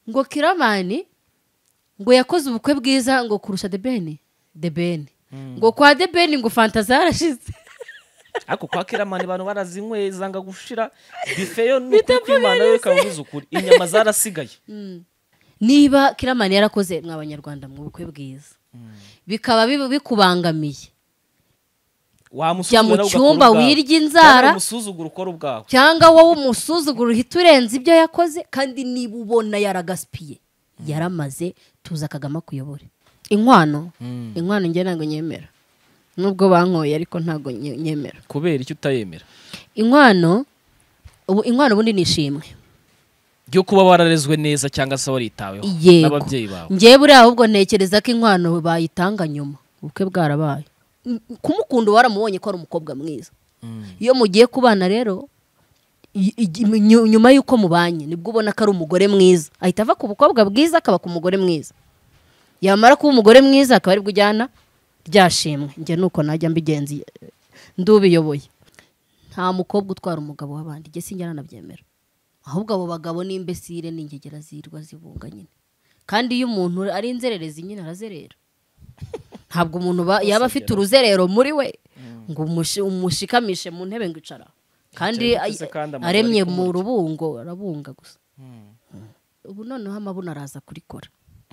ngo Kiramani ngo yakoze ubukwe bwiza ngo kurusha The Ben ngo kwa The Ben ngo fanta zarashize ariko kwa Kiramani abantu barazinywe zanga gushira bifeyo n'ukwimana yo kavuze ukuri inyama zarasigaye niba Kiramani yarakoze mw'abanyarwanda mu bukwe bwiza bikaba bikubangamiye jya mu cyumba wirya inzara umusuzugura ukora ubwawe cyangwa wowe umusuzugura uhita urenza ibyo yakoze kandi niba ubona yaragaspiye yaramaze tuza Kagame kuyobore inkwano njye ntabwo nyemera nubwo bankoye ariko ntabwo nyemera kubera icyo utayemera inkwano ubundi nishimwe ryo kuba wararezwe neza cyangwa se waritaweho n'ababyeyi bawe ngiye buriya ahubwo ntekereza ko inkwano bayitanga nyuma ubukwe bwarabaye kumukunda waramubonye ko ari umukobwa mwiza iyo mugiye kubana rero nyuma y'uko mubanye nibwo ubona ko ari umugore mwiza ahita ava ku bukobwa bwiza akaba ku mugore mwiza yamara kuba umugore mwiza akaba aribwo ujyana ryashimwe njye nuko najya mbigenzi ndubiyoboye nta mukobwa utwara umugabo w'abandi njye sinjya nanabyemera ahubwo abo bagabo n'imbesire n'ingegera zirwa zibunga nyine kandi iyo umuntu ari inzererezi nyine arazerera ntabwo umuntu yaba afite uruzerero muri we ngo umushikamishe mu ntebe ngo icara kandi aremye mu rubungo arabunga gusa ubu noneho amabuno araza kurikora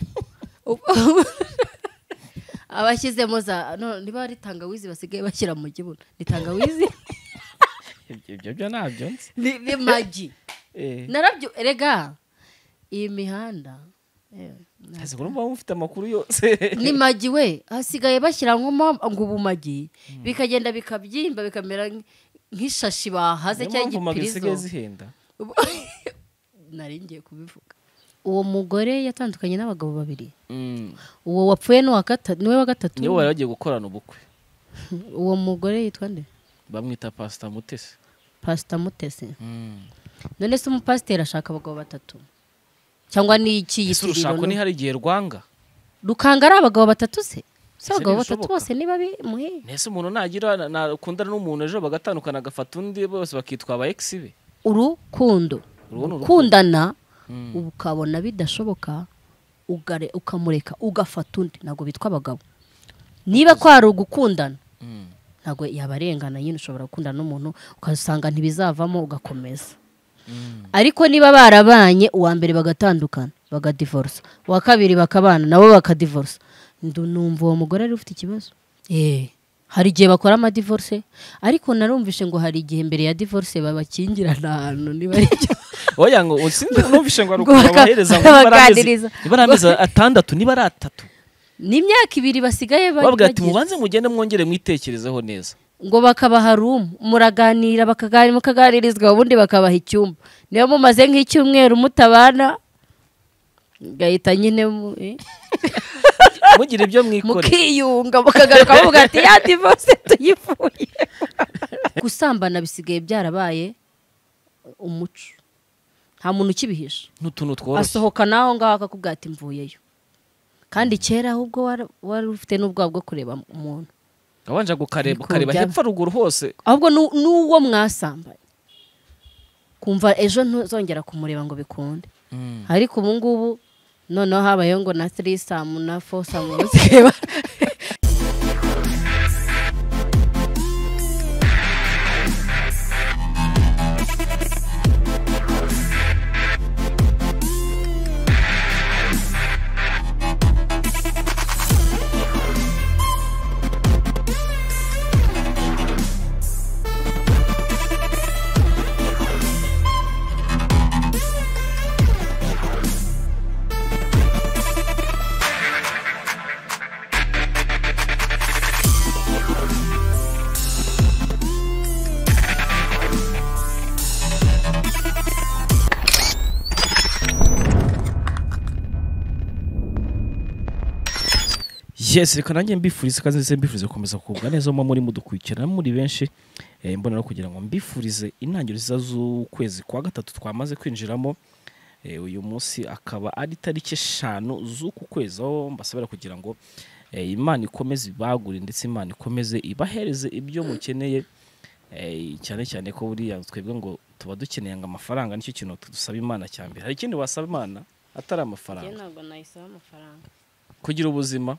abashyizemo niba ari tangawizi basigaye bashyira mu kibuno ni tangawizi ibyo nabyo ni magi narabyo erega iyi mihanda ese urumva mufite amakuru yose ni magi we hasigaye bashyira ngo ubumagi bikagenda bikabyimba bikamera nk'ishashi bahaze cyangwa igipirizo nari ngiye kubivuga uwo mugore yatandukanye n'abagabo babiri uwo wapfuye niwe wa gatatu niwe wari wagiye gukorana ubukwe uwo mugore yitwa nde bamwita Pastor Mutesi none se umupasiteri ashaka abagabo batatu cyangwa ni iki yitiriro urushako ni hari igihe rwanga rukanga ari abagabo batatu se abagabo batatu bose niba bimuhe nese umuntu nagira nakundana n'umuntu ejo bagatandukana agafata undi bose bakitwa aba ex be ukundana ukabona bidashoboka ukamureka ugafata undi ntabwo bitwa abagabo niba kwari ugukundana ntabwo yabarengana nyine ushobora gukundana n'umuntu ukasanga ntibizavamo ugakomeza ariko niba barabanye uwa mbere bagatandukana bagadivorce uwa kabiri bakabana nabo bakadivorce numva uwo mugore ari ufite ikibazo hari igihe bakora amadivorce ariko narumvishe ngo hari igihe mbere ya divorce babakingirana ahantu niba ari cyo oya ngo numvishe ngo bahereza ngo niba amezi atandatu niba ari 3 ni imyaka 2 basigaye bavuga ati mubanze mugende mwongere mwitekerezeho neza ngo bakabaha room muraganira mukaganirizwa ubundi bakabaha icyumba niyo mumaze nk'icyumweru mutabana gahita nyine mugira ibyo mwikore mukiyunga mukagaruka bavuga ati ya divorce tuyifuye gusambana bisigaye byarabaye umuco nta muntu ukibihisha n'utuntu tworoshye asohoka naho ngaho akakubwira ati mvuyeyo kandi kera ahubwo wari ufite n'ubwoba bwo kureba umuntu abanje gukareba hepfo ruguru hose ahubwo n'uwo mwasambanye kumva ejo ntuzongera kumureba ngo bikunde ariko ubu ngubu noneho habayeho ngo na 3 samu na 4 samu basigaye yes reka nanjye mbifurize kandi ndetse mbifurize gukomeza kugubwa neza mu muri mudukurikirana muri benshi mbona no kugira ngo mbifurize intangiriro z'ukwezi kwa gatatu twamaze kwinjiramo uyu munsi akaba ari tariki 5 z'uku kwezi aho mbasabira kugira ngo Imana ikomeze ibagure ndetse Imana ikomeze ibahereze ibyo mukeneye cyane cyane ko buriya twebwe ngo tuba dukeneye ngo amafaranga nicyo kintu tudusaba Imana cyambere hari ikindi wasaba Imana atari amafaranga ntabwo nayisaba amafaranga. kugira ubuzima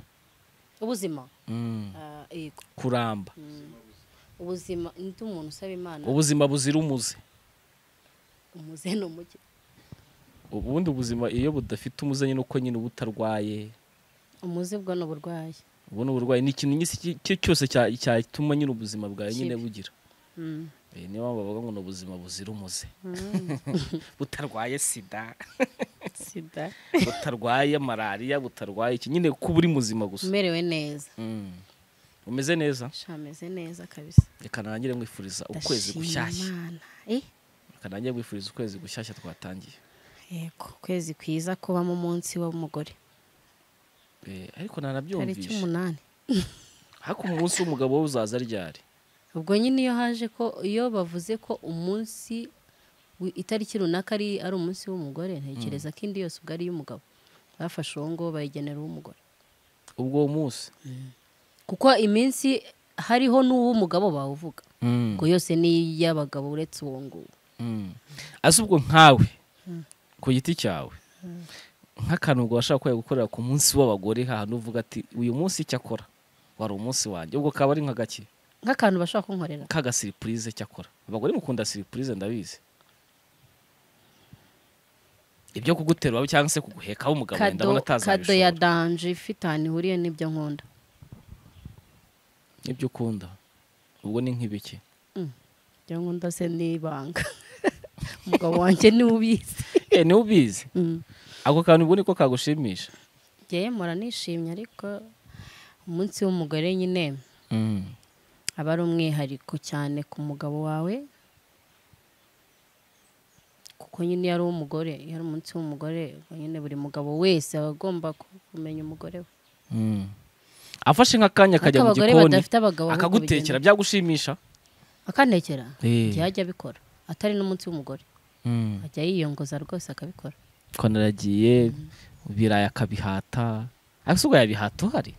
Yego. kuramba Ubuzima ndi umuntu usaba Imana. ubuzima buzira umuze. Umuze ni umuke. Ubundi ubuzima iyo budafite umuze nyine uko nyine ubutarwaye. Umuze bwo no burwaye. Ubu ni uburwayi, ni ikintu nyisi cyose cyatuma nyine ubuzima bwawe nyine bugira. Niyo mpamvu bavuga ngo ni ubuzima buzira umuze. Butarwaye sida, butarwaye malariya, butarwaye iki nyine kuba uri muzima gusa. Umerewe neza. Umeze neza? Shameze neza kabisa. Reka nangire mwifuriza ukwezi gushyashya. Reka nangire mwifuriza ukwezi gushyashya twatangiye. Yego, ukwezi kwiza kuba mu munsi w'umugore. Ariko nanabyumvisha. Tariki 8. Hako umunsi w'umugabo we uzaza ryari? Ubwo nyine iyo haje ko iyo bavuze ko umunsi itariki runaka ari umunsi w'umugore, ntekereza ko indi yose ubwo ari y'umugabo. Bafashe uwo ngo bayigenera uw'umugore. Ubwo munsi. Kuko iminsi hariho n'uw'umugabo bawuvuga. Ngo yose ni y'abagabo uretse uwo nguwo. Ase ubwo nkawe ku giti cyawe. Nk'akantu ngo washaka kwaye gukorera ku munsi w'abagore hahantu uvuga ati uyu munsi cyakora wari umunsi wanjye. Ubwo kaba ari nk'agaki? Nk'akantu bashaka kunkorera. Kaga surprise cyakora. Abagore mukunda surprise ndabizi. Ibyo kuguterwa cyangwa se kuguhekaho umugabo ndabona atazabishobora. Kado ya danje ifite ahantu ihuriye n'ibyo nkunda. Ibyo ukunda. Ubwo ni nk'ibiki? Ibyo nkunda se n'ibanga. Umugabo wanjye ni ubizi. Ni ubizi. Ako kantu ubwo niko kagushimisha. Ngiye mora nishimye ariko umunsi w'umugore nyine aba ari umwihariko cyane ku mugabo wawe. Kuko nyine yari umugore, yari umunsi w'umugore, nyine buri mugabo wese agomba kumenya umugore we. Afashe nk'akanya akajya mu gikoni akagutekera byagushimisha? Akantekera? Yajya abikora atari n'umunsi w'umugore. Ajya yiyongoza rwose akabikora. Ko naragiye biraya akabihata. Akasugo yabihata uhari?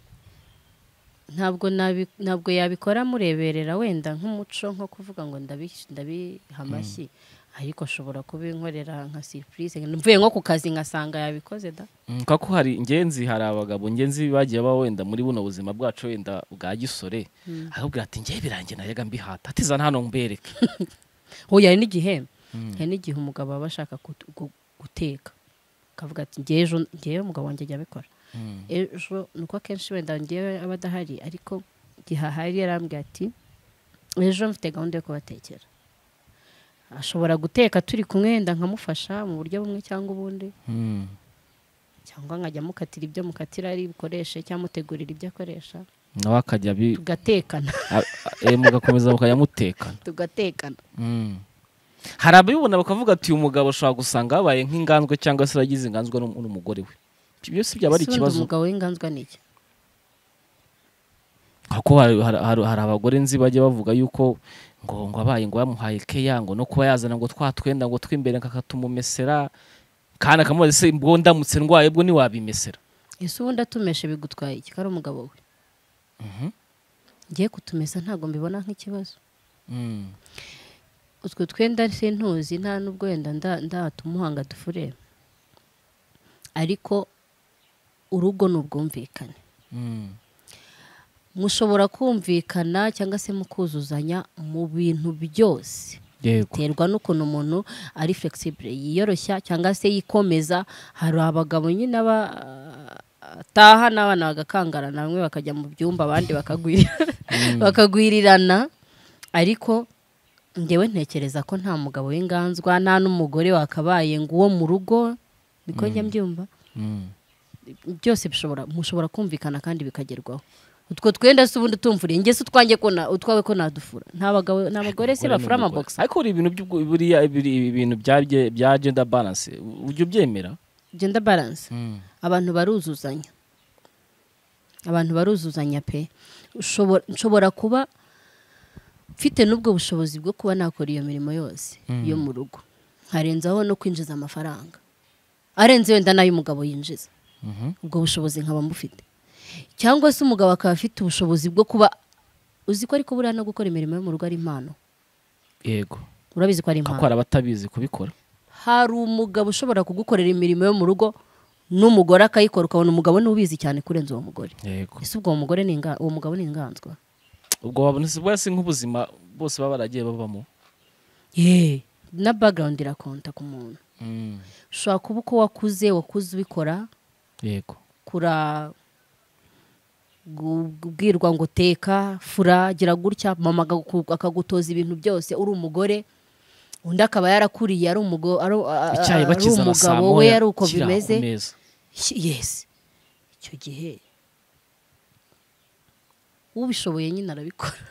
Ntabwo yabikora mureberera wenda nk'umuco nko kuvuga ngo ndabihamashyi. Ariko ashobora kubinkorera nka surprise. Mvuye nko ku kazi ngasanga yabikoze da. Kako hari ingenzi, hari abagabo ingenzi bagiye ba wenda muri buno buzima bwacu wenda bwa gisore. Ahubwo ati ngiye birangiye nayaga mbihata. Atizana hano mbereke. Hoya n'igihe. Hari n'igihe umugabo aba ashaka guteka. Kavuga ati ngiye umugabo wanjye ajya abikora. Ejo nuko akenshi wenda ngiye abadahari ariko gihahari yarambwiye ati ejo mfite gahunda yo kubatekera. Ashobora guteka turi kumwe wenda nkamufasha mu buryo bumwe cyangwa ubundi. Cyangwa nkajya mukatira ibyo mukatira ari bikoreshe cyangwa mutegurira ibyo akoresha. Nawe akajya tugatekana. Mugakomeza mukajya mutekana. Tugatekana. Hari abibona bakavuga ati uyu mugabo ashobora gusanga habaye nk'inganzwe cyangwa se yagize inganzwe n'umugore we. Ibyo si byaba ari ikibazo. Umugabo w'inganzwa ni iki? Kuko hari abagore nzi bajya bavuga yuko ngo abaye ngo yamuhaye keya ngo no kuba yazana ngo twatwenda ngo twimbere akatumumesera kandi akamubaza se mbwo ndamutse ndwaye bwo ni wabimesera. Ese ubundi atumeshe bigutwaye iki kari umugabo we? Ngiye kutumesa ntago mbibona nk'ikibazo. Utwo twenda se ntuzi nta nubwo wenda ndatumuhanga dufure. Ariko urugo n'ubwumvikane. Mushobora kumvikana cyangwa se mukuzuzanya mu bintu byose. Biterwa n'ukuntu umuntu ari flexible, yiyoroshya cyangwa se yikomeza. Hari abagabo nyine taha n'abana bagakangarana bamwe bakajya mu byumba abandi bakagwirirana. Ariko ngewe ntekereza ko nta mugabo w'inganzwa nta n'umugore wakabaye ngo uwo mu rugo niko njya mbyumva. Byose mushobora kumvikana kandi bikagerwaho. Utwo twenda se ubundi tumvuriye nge se utwanjye ko utwawe ko nadufura. N'abagore se bafura amabox. Ariko ibintu bya gender balance ujye ubyemera? Gender balance abantu baruzuzanya pe. Nshobora kuba mfite n'ubwo bushobozi bwo kuba nakora iyo mirimo yose yo mu rugo. Harenzaho no kwinjiza amafaranga arenze wenda nayo umugabo yinjiza. Ubwo bushobozi nkaba mufite. Cyangwa se umugabo akaba afite ubushobozi bwo kuba uzi ko ariko buriya no gukora imirimo yo mu rugo ari impano. Yego. Urabizi ko ari impano. Akora abatabizi kubikora. hari umugabo ushobora kugukorera imirimo yo mu rugo n'umugore akayikora ukabona umugabo ni ubizi cyane kurenza uwo mugore. yego ese ubwo uwo mugabo ni inganzwa. ubwo wabona bose nk'ubuzima bose baba baragiye babamo na background irakonta ku muntu. ushobora kuba uko wakuze ubikora yego kubwirwa ngo teka fura gira gutya mama akagutoza ibintu byose uri umugore, undi akaba yarakuriye ari umugabo we ari uko bimeze. Yes, icyo gihe ubishoboye nyine arabikora.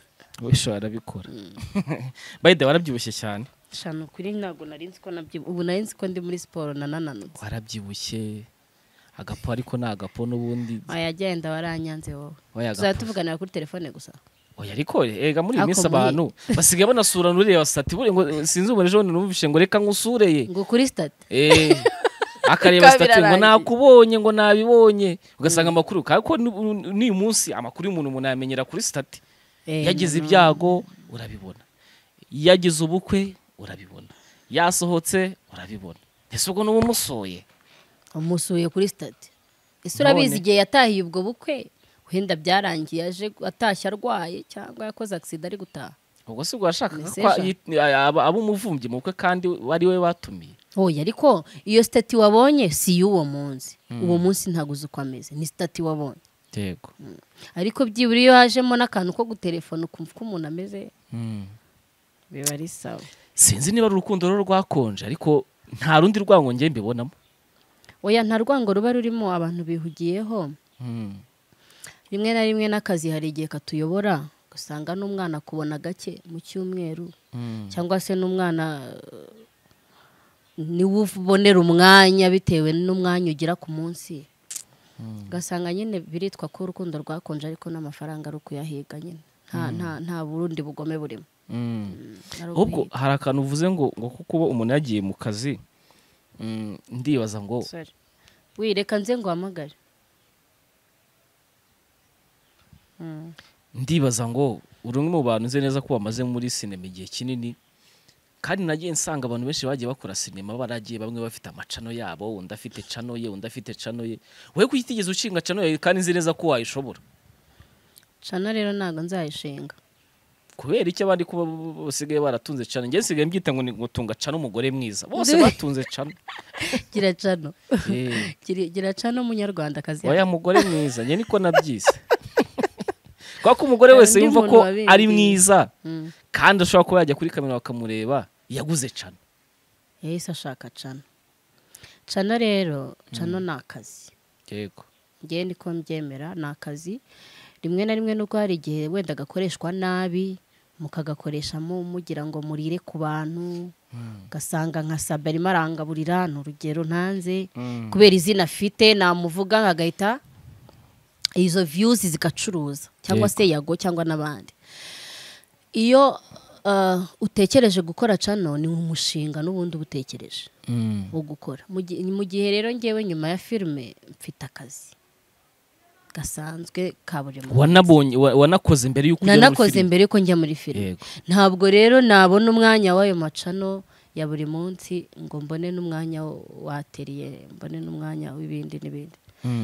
By the way warabyibushye cyane. Shano kuri ntago narinzi ko ubu narinzi ko ndi muri siporo nananutse. Warabyibushye agapo ariko nagapo n'ubundi ayagenda waranyanze wowe. Tuzatuvuganira kuri telefone gusa. Oya ariko ega muri iminsi abantu basigaye banasura nureba stati bure ngo sinzi umure ejo numvishe ngo reka ngusureye ngo kuri stati akareba stati ngo nakubonye ngo nabibonye ugasanga amakuru kako ni umunsi amakuru y'umuntu yamenyera kuri stati. Yagize ibyago urabibona, yagize ubukwe urabibona, yasohotse urabibona. Ese ubwo n'uwo umusuye kuri stati. Ese urabizi igihe yatahiye ubwo bukwe wenda byarangiye aje atashya arwaye cyangwa yakoze accident ari gutaha. Ubwo se gwashaka ko abo umuvumbye mu bukwe kandi wari we batumiye. Oya ariko iyo stati wabonye si y'uwo munsi. Uwo munsi ntaguze uko ameze ni stati wabonye. Yego. Ariko byiburi iyo hajemo n'akantu ko gutelefona ukumva ko umuntu ameze biba ari sawa. Sinzi niba urukundo rwakonje ariko nta rundi rwango ngiye mbibonamo. Oya nta rwango ruba rurimo abantu bihugiyeho. Rimwe na rimwe n'akazi hari igihe katuyobora gusanga n'umwana kubona gake mu cyumweru cyangwa se n'umwana niwe ubonera umwanya bitewe n'umwanya ugira ku munsi. Gasanga nyine biritwa ko urukundo rwakonje ariko n'amafaranga ari kuyahiga nyine nta burundi bugome burimo. Ubwo hari akantu uvuze ngo kuko umuntu yagiye mu kazi ndibaza ngo wireka nze ngo hamagare. Ndibaza ngo urumwe mu bantu nze neza ko bamaze muri sinema igihe kinini kandi nagiye nsanga abantu benshi bagiye bakora sinema baragiye bamwe bafite amacano yabo undi afite cano ye undi afite cano ye. Wewe kuyitigeze ushinga cano ye kandi nzi neza ko wayishobora. Cano rero ntago nzayishinga kubera icyo abandi kuba basigaye baratunze cano. Ngiye nsigaye mbyita ngo ngutunga cano umugore mwiza bose batunze cano. Gira cano gira cano munyarwanda kazi. Oya mugore mwiza nge niko nabyise. Kwa ko umugore wese yumva ko ari mwiza kandi ashobora kuba yajya kuri kamera bakamureba yaguze cano. Yahise ashaka cano. Cano rero cano ni akazi. Yego. Ngiye niko mbyemera ni akazi. Rimwe na rimwe nuko hari igihe wenda gakoreshwa nabi mukagakoreshamo mugira ngo murire ku bantu gasanga nka Sabari marangaburira n'urugero ntanze kubera izina afite namuvuga nkagahita izo views zikacuruza cyangwa se yago cyangwa nabandi. Iyo utekereje gukora cano ni umushinga n'ubundi ubutekereje wo gukora. Mu gihe rero ngewe nyuma ya filme mfite akazi gasanzwe kabure mu wanakoze mbere yuko njya muri filme. Ntabwo rero nabona umwanya wayo macano ya buri munsi ngo mbone n'umwanya wateriye mbone n'umwanya w'ibindi n'ibindi.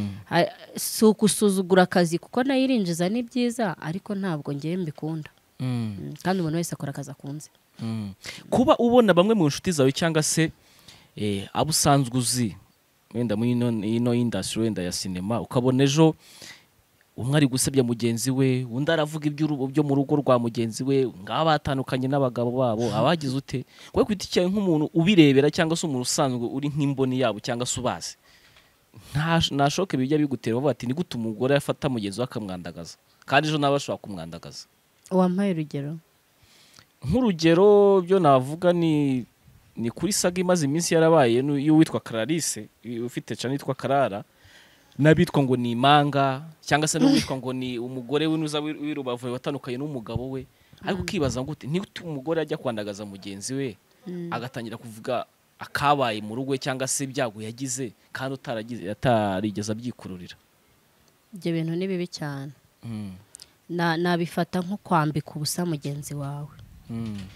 Si ukusuzugura akazi kuko nayirinjiza ni byiza ariko ntabwo ngiye mbikunda. Kandi umuntu wese akora akazi akunze. Kuba ubona bamwe mu nshuti zawe cyangwa se abo usanzwe uzi wenda muri ino industry wenda ya sinema ukabona ejo umwe ari gusebya mugenzi we undi aravuga ibyo mu rugo rwa mugenzi we ngaba batandukanye n'abagabo babo abagize ute kwe kwitikiye nk'umuntu ubirebera cyangwa se umuntu usanzwe uri nk'imboni yabo cyangwa se ubazi nta shoke bijya bigutera bavuga ati ni gute umugore afata mugenzi we akamwandagaza kandi ejo nabashobora kumwandagaza. Wampaye urugero? Nk'urugero byo navuga ni kuri saga imaze iminsi yarabaye y'uwitwa Clarisse ufite cyane yitwa Karara nabitwa ngo ni Manga cyangwa se n'uwitwa ngo ni umugore w'inuza w'irubavu watandukanye n'umugabo we ariko ukibaza ngo ni umugore ajya kwandagaza mugenzi we agatangira kuvuga akabaye mu rugo cyangwa se ibyago yagize kandi atarigeze abyikururira. Ibyo bintu ni bibi cyane. Nabifata nko kwambika ubusa mugenzi wawe.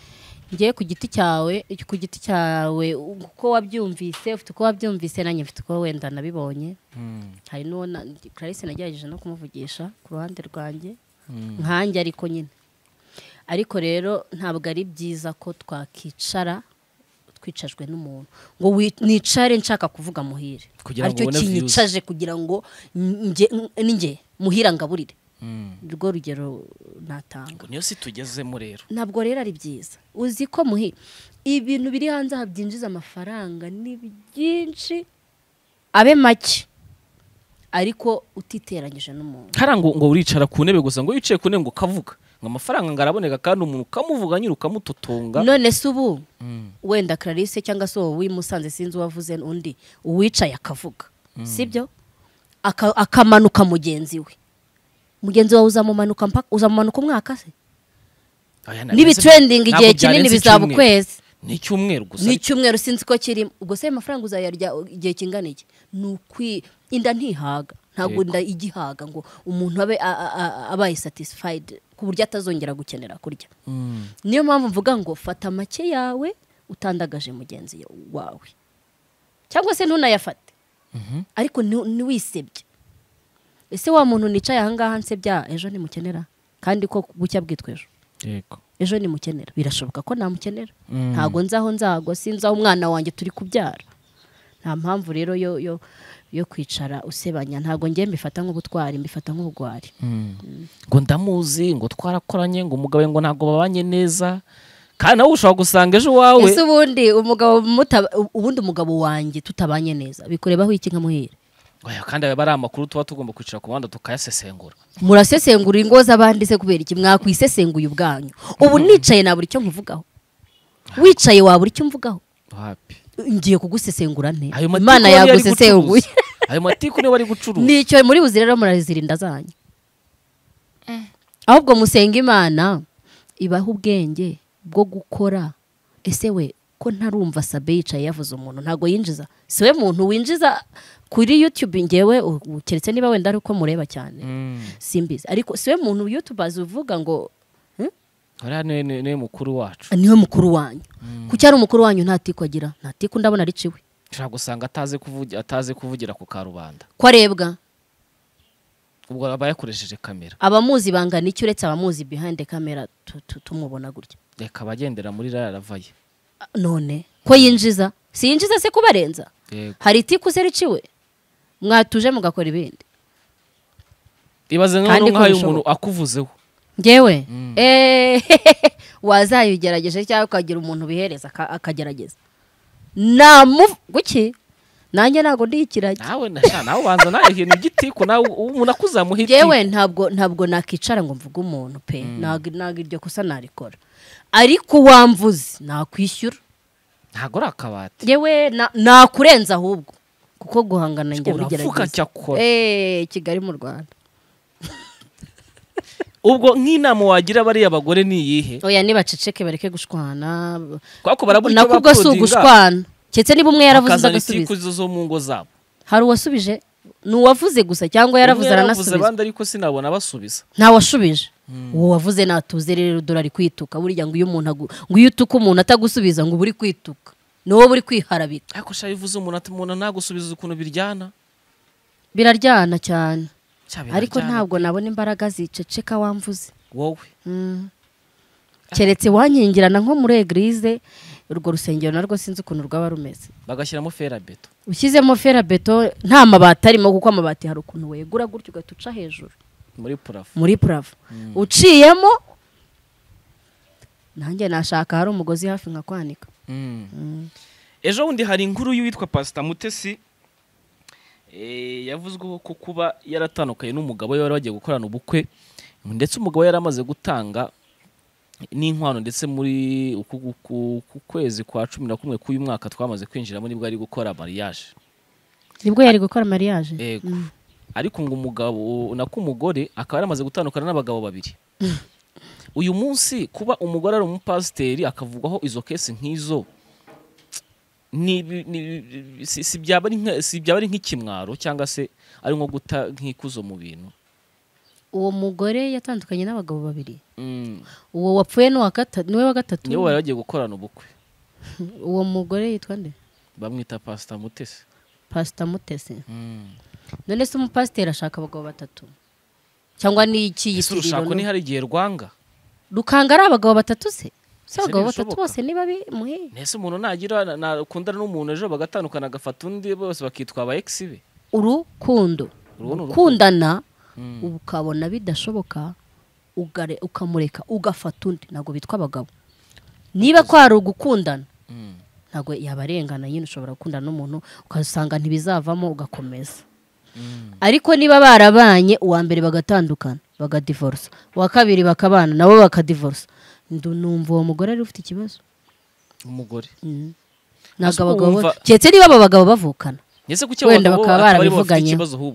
ngiye ku giti cyawe uko wabyumvise ufite uko wabyumvise nanjye mfite uko wenda nabibonye hari n'uwo Clarisse nagerageje no kumuvugisha ku ruhande rwanjye nkanjye ariko nyine ariko rero ntabwo ari byiza ko twakicara twicajwe n'umuntu ngo nicare nshaka kuvuga muhire aricyo kinyicaje kugira ngo njye muhira ngaburire rwo rugero natanga niyo si tugezemo rero ntabwo rero ari byiza uzi ko muhira ibintu biri hanze habyinjiza amafaranga ni byinshi abe make ariko utiteranyije n'umuntu ngo uricara ku ntebe gusa ngo wicaye ku ntebe ngo kavuga ngo amafaranga ngaraboneka kandi umuntu ukamuvuga nyine ukamutotonga none se ubu wenda Clarisse cyangwa se wowe wimusanze sinzi uwavuze undi uwicaye akavuga sibyo akamanuka mugenzi wawe uzamumanuka umwaka se nibi trending igihe kinini bizaba ukwezi ni icyumweru gusa ni icyumweru sinzi ko kirimo ubwo se amafaranga uzayarya igihe kingana iki inda ntihaga ntabwo inda igihaga ngo umuntu abaye satisfied ku buryo atazongera gukenera kurya niyo mpamvu mvuga ngo fata make yawe utandagaje mugenzi wawe cyangwa se ntunayafate ariko ntiwisebye ese wa muntu nicaye ahangaha nsebya ejo nimukenera kandi ko bucya bwitwa ejo nimukenera birashoboka ko namukenera ntago nzaho nzago sinzaho umwana wanjye turi kubyara nta mpamvu rero yo kwicara usebanya ntago ngiye mbifata nk'ubutwari mbifata nk'ubugwari ngo ndamuzi ngo twarakoranye ngo umugabo ngo ntago babanye neza kandi nawe ushobora gusanga ejo wawe ese ubundi umugabo wanjye tutabanye neza bikurebaho iki nkamuhire kandi aba ari amakuru tuba tugomba kwicara ku muhanda tukayasesengura murasesengura ingo z'abandi se kubera iki mwakwisesenguye ubwanyu ubu nicaye nabura icyo nkuvugaho wicaye wabura icyo mvugaho ngiye kugusesengura nte Imana yagusesenguye ayo matiku niyo bari gucuruza nicyo muri buzi rero murazirinda zanyu ahubwo musenga Imana ibaho ubwenge bwo gukora ese we ko ntarumva Sabe yicaye yavuze umuntu ntago yinjiza si we muntu winjiza kuri YouTube ngewe keretse niba wenda ari uko mureba cyane simbizi ariko si we muntu YouTubers uvuga ngo niwe mukuru wacu niwe mukuru wanyu kuki ari umukuru wanyu ntatiko agira ntatiko ndabona riciwe ushaka gusanga ataze kuvugira ku karubanda ko arebwa ubwo aba yakoresheje kamera abamuzi bangana iki uretse abamuzi behind the camera tumubona gutya reka abagendera muri raravaye none ko yinjiza si yinjiza se kubarenza hari itiku se riciwe mwatuje mugakora ibindi ibaze nk'ayo umuntu akuvuzeho ngewe wazayigerageje cyangwa ukagira umuntu bihereza akagerageza guki nanjye ntago ndikirage nawe ubanza nawe ikintu gitiku nawe umuntu akuzamuha itiku ngewe ntabwo nakicara ngo mvuge umuntu pe ntago iryo kosa narikora ariko wamvuze nakwishyura ntago ari akabati ngewe nakurenza ahubwo kuko guhangana njya bigerageza Kigali mu Rwanda ubwo nk'inama wagira bariya abagore ni iyihe oya nibaceceke bareke gushwana kwako barabura icyo bakubwo si ugushwana cyetse niba umwe yaravuze ndagasubiza zo mu ngo zabo hari uwasubije ni uwavuze gusa cyangwa yaravuze aranasubiza abandi ariko sinabona basubiza nta washubije uwo wavuze natuze rero dolari kwituka burya ngo iyo utuka umuntu atagusubiza ngo buri kwituka ni wowe buri kwiharabika ariko sha bivuze umuntu ntagusubiza ukuntu biraryana cyane ariko ntabwo nabona imbaraga ziceceka wamvuze wowe keretse wanyingirana nko muri eglise urwo rusengero narwo sinzi ukuntu rwaba rumeze bagashyiramo ferabeto ushyizemo ferabeto nta mabati arimo kuko amabati hari ukuntu wegura gutyo ugatuca hejuru muri purafo uciyemo nanjye nashaka hari umugozi hafi nka kwanika ejo bundi hari inkuru y'uwitwa Pastor Mutesi yavuzweho ko kuba yaratandukanye n'umugabo we wari wagiye gukorana ubukwe ndetse umugabo yari amaze gutanga n'inkwano ndetse muri ku kwezi kwa 11 k'uyu mwaka twamaze kwinjiramo nibwo ari gukora mariage yego ariko ngo umugabo nako umugore akaba yaramaze gutandukana n'abagabo babiri uyu munsi kuba umugore ari umupasiteri akavugwaho izo kesi nk'izo si byaba ari nk'ikimwaro cyangwa se ari nko guta nk'ikuzo mu bintu uwo mugore yatandukanye n'abagabo babiri. Uwo wapfuye niwe wa gatatu. niwe wari wagiye gukorana ubukwe. Uwo mugore yitwa nde? Bamwita Pastor Mutesi. Pastor Mutesi. None se umupasiteri ashaka abagabo batatu cyangwa ni iki yitiriro? Urushako ni hari igihe rwanga. Rukanga ari abagabo batatu se? Abagabo batatu bose niba bimuhe. Nese umuntu nagira nakundana n'umuntu ejo bagatandukana agafata undi bose bakitwa aba ex be. Urukundo. Kundana ukabona bidashoboka ukamureka ugafata undi ntabwo bitwa abagabo. Niba kwari ugukundana ntabwo yabarengana nyine ushobora gukundana n'umuntu ukasanga ntibizavamo ugakomeza. Ariko niba barabanye uwa mbere bagatandukana bagadivorce uwa kabiri bakabana nabo bakadivorce numva uwo mugore ari ufite ikibazo. Umugore ntabwo abagabo cyetse niba aba bagabo bavukana wenda bakaba barabivuganye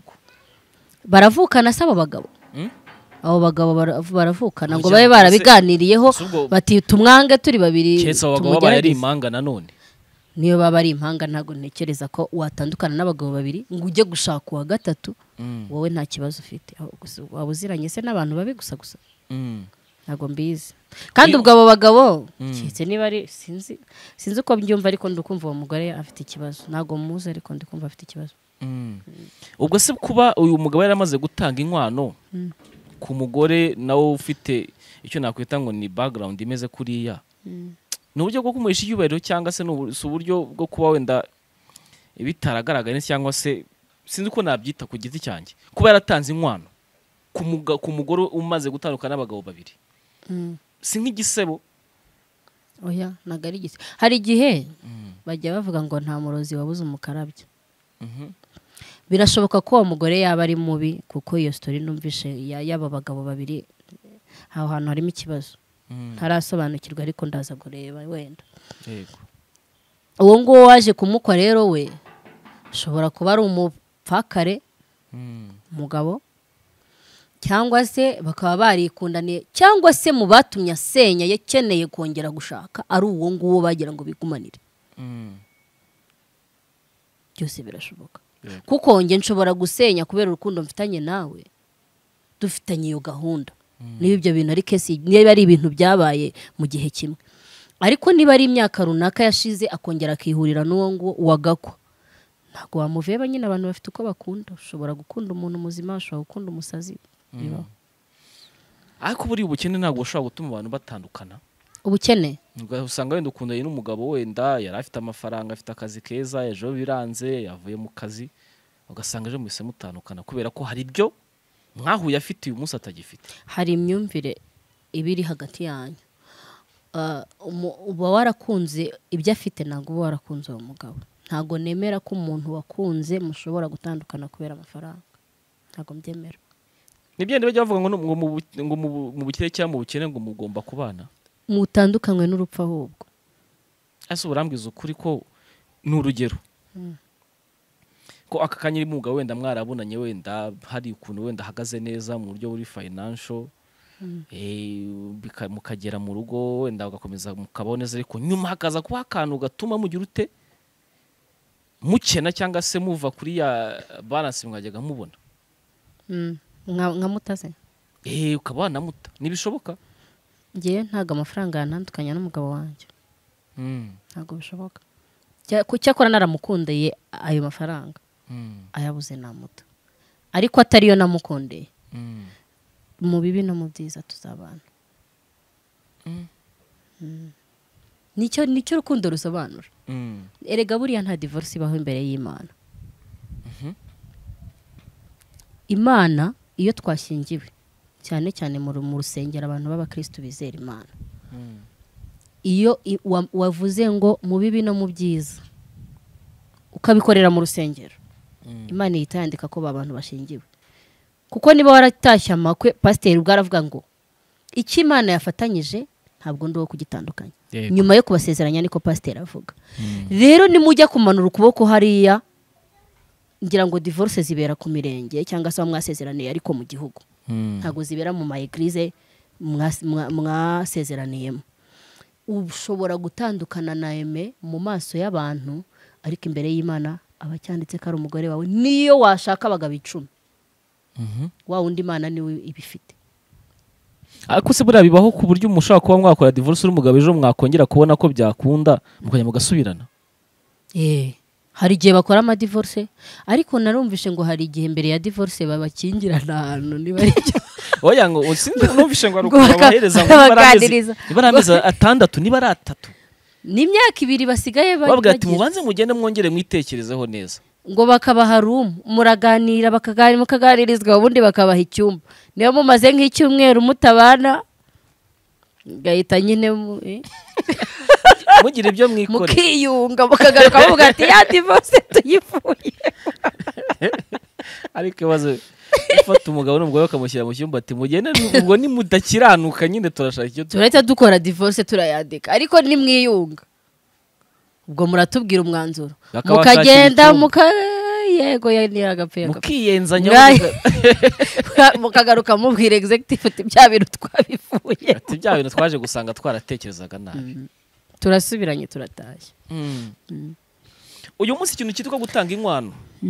baravukana sabo bagabo. Abo bagabo baravukana ngo babe barabiganiriyeho bati tumwange turi babiri tumugera ari impanga nanone. Niyo baba ari impanga ntago ntekereza ko watandukana n'abagabo babiri ngo ujye gushaka uwa gatatu wowe nta kibazo ufite. Waba uziranye se n'abantu babi gusa ntago mbizi. Kandi ubwo abo bagabo cyetse niba ari sinzi uko mbyumva ariko ndukumva uwo mugore afite ikibazo. Ntago muzi ariko ndikumva afite ikibazo. Ubwo se kuba uyu mugabo yaramaze gutanga inkwano ku mugore nawe ufite icyo nakwita ngo ni background imeze kuriya, ni uburyo bwo kumuhisha icyubahiro cyangwa se uburyo bwo kuba wenda bitaragaragaye cyangwa se sinzi uko nabyita ku giti cyanjye kuba yaratanze inkwano ku mugore umaze gutandukana n'abagabo babiri. Si nk'igisebo. Oya ntago ari igisebo. Hari igihe bajya bavuga ngo nta murozi wabuze umukarabya. Birashoboka ko uwo mugore yaba ari mubi kuko iyo story numvishe y'aba bagabo babiri aho hantu harimo ikibazo ntarasobanukirwa ariko ndaza kureba wenda. Yego. Uwo nguwo waje kumukwa rero we ashobora kuba ari umupfakare umugabo cyangwa se bakaba barikundaniye cyangwa se mu batumye asenya yakeneye kongera gushaka ari uwo nguwo bagira ngo bigumanire. Byose birashoboka. Kuko nge nshobora gusenya kubera urukundo mfitanye nawe dufitanye iyo gahunda. Niba ibyo bintu ari kesi niba ari ibintu byabaye mu gihe kimwe. Ariko niba ari imyaka runaka yashize akongera akihurira n'uwo ngo wagakwa ntabwo wamuveba nyine. Abantu bafite uko bakunda. Ushobora gukunda umuntu muzima ushobora gukunda umusazi. Ariko buri ubukene ntabwo ushobora gutuma abantu batandukana. Ubukene usanga wenda ukundanye n'umugabo wenda yari afite amafaranga afite akazi keza ejo biranze yavuye mu kazi ugasanga ejo mwese mutandukana kubera ko hari ibyo mwahuye afite uyu munsi atagifite. Hari imyumvire ibiri hagati yanyu. Uba warakunze ibyo afite ntabwo uba warakunze uwo mugabo. Ntabwo nemera ko umuntu wakunze mushobora gutandukana kubera amafaranga. Ntabwo mbyemera. Nibyo bajya bavuga ngo mu bukire cyangwa mu bukene ngo mugomba kubana mutandukanywe n'urupfu ahubwo. Ese urambwiza ukuri ko ni urugero ko aka kanya iri mugabo wenda mwarabunanye wenda hari ukuntu wenda hagaze neza mu buryo buri financial mukagera mu rugo wenda ugakomeza mukabaho neza ariko nyuma hakaza kuba akantu gatuma mugira ute mukena cyangwa se muva kuri ya balance mwajyaga mubona. Nka mutaze ukaba wanamuta ntibishoboka. Ngiye ntago amafaranga yanandukanya n'umugabo wanjye. Ntago bishoboka. Cyakora naramukundeye ayo mafaranga ayabuze namuta ariko atariyo namukundeye. Mu bibi no mu byiza tuzabana. Nicyo rukundo rusobanura. Erega buriya nta divorce ibaho imbere y'Imana. Imana iyo twashyingiwe cyane cyane mu rusengero abantu b'abakristo bizera Imana. Iyo wavuze ngo mu bibi no mu byiza ukabikorera mu rusengero Imana ihita yandika ko abantu bashingiwe. Kuko niba waratashye amakwe pasiteri ubwo aravuga ngo icyo Imana yafatanyije ntabwo ndi wo kugitandukanya. Nyuma yo kubasezeranya niko pasiteri avuga. Rero nimujya kumanura ukuboko hariya ngira ngo divorce zibera ku mirenge cyangwa se mwasezeraniye ariko mu gihugu. Ntago zibera mu ma eglise mwasezeraniyemo. Ushobora gutandukana na Aime mu maso y'abantu ariko imbere y'Imana abacyanditse ko ari umugore wawe niyo washaka abagabo 10. wa wundi Imana niwe ibifite. ariko se buriya bibaho ku buryo umushaka kuba mwakora divorce uri umugabo ejo mwakongera kubona ko byakunda mukajya mugasubirana? Hari igihe bakora amadivorce ariko narumvishe ngo hari igihe mbere ya divorce babakingirana ahantu niba ari byo. Oya ngo numvishe ngo babahereza ngo niba ari amezi 6 niba ari 3 n'imyaka 2 basigaye bavuga ati mubanze mugende mwongere mwitekerezeho neza, ngo bakabaha room muraganira mukaganirizwa ubundi bakabaha icyumba. Niyo mumaze nk'icyumweru mutabana gahita nyine mugira ibyo mwikore mukiyunga mukagaruka muvuga ati ya divorce tuyifuye. ariko baze ufata umugabo n'umugore bakamushyira mu cyumba ati mugende ubwo ni mudakiranuka nyine turashaka icyo turahita dukora divorce turayandika ariko ni mwiyunga ubwo muratubwira umwanzuro mukagenda yego yani agapfe mukiyenzanya mukagaruka mubwira executive ati bya bintu twabifuye ati bya bintu twaje gusanga twaratekerezaga nabi turasubiranye turatashye. Uyu munsi ikintu cyitwa gutanga inkwano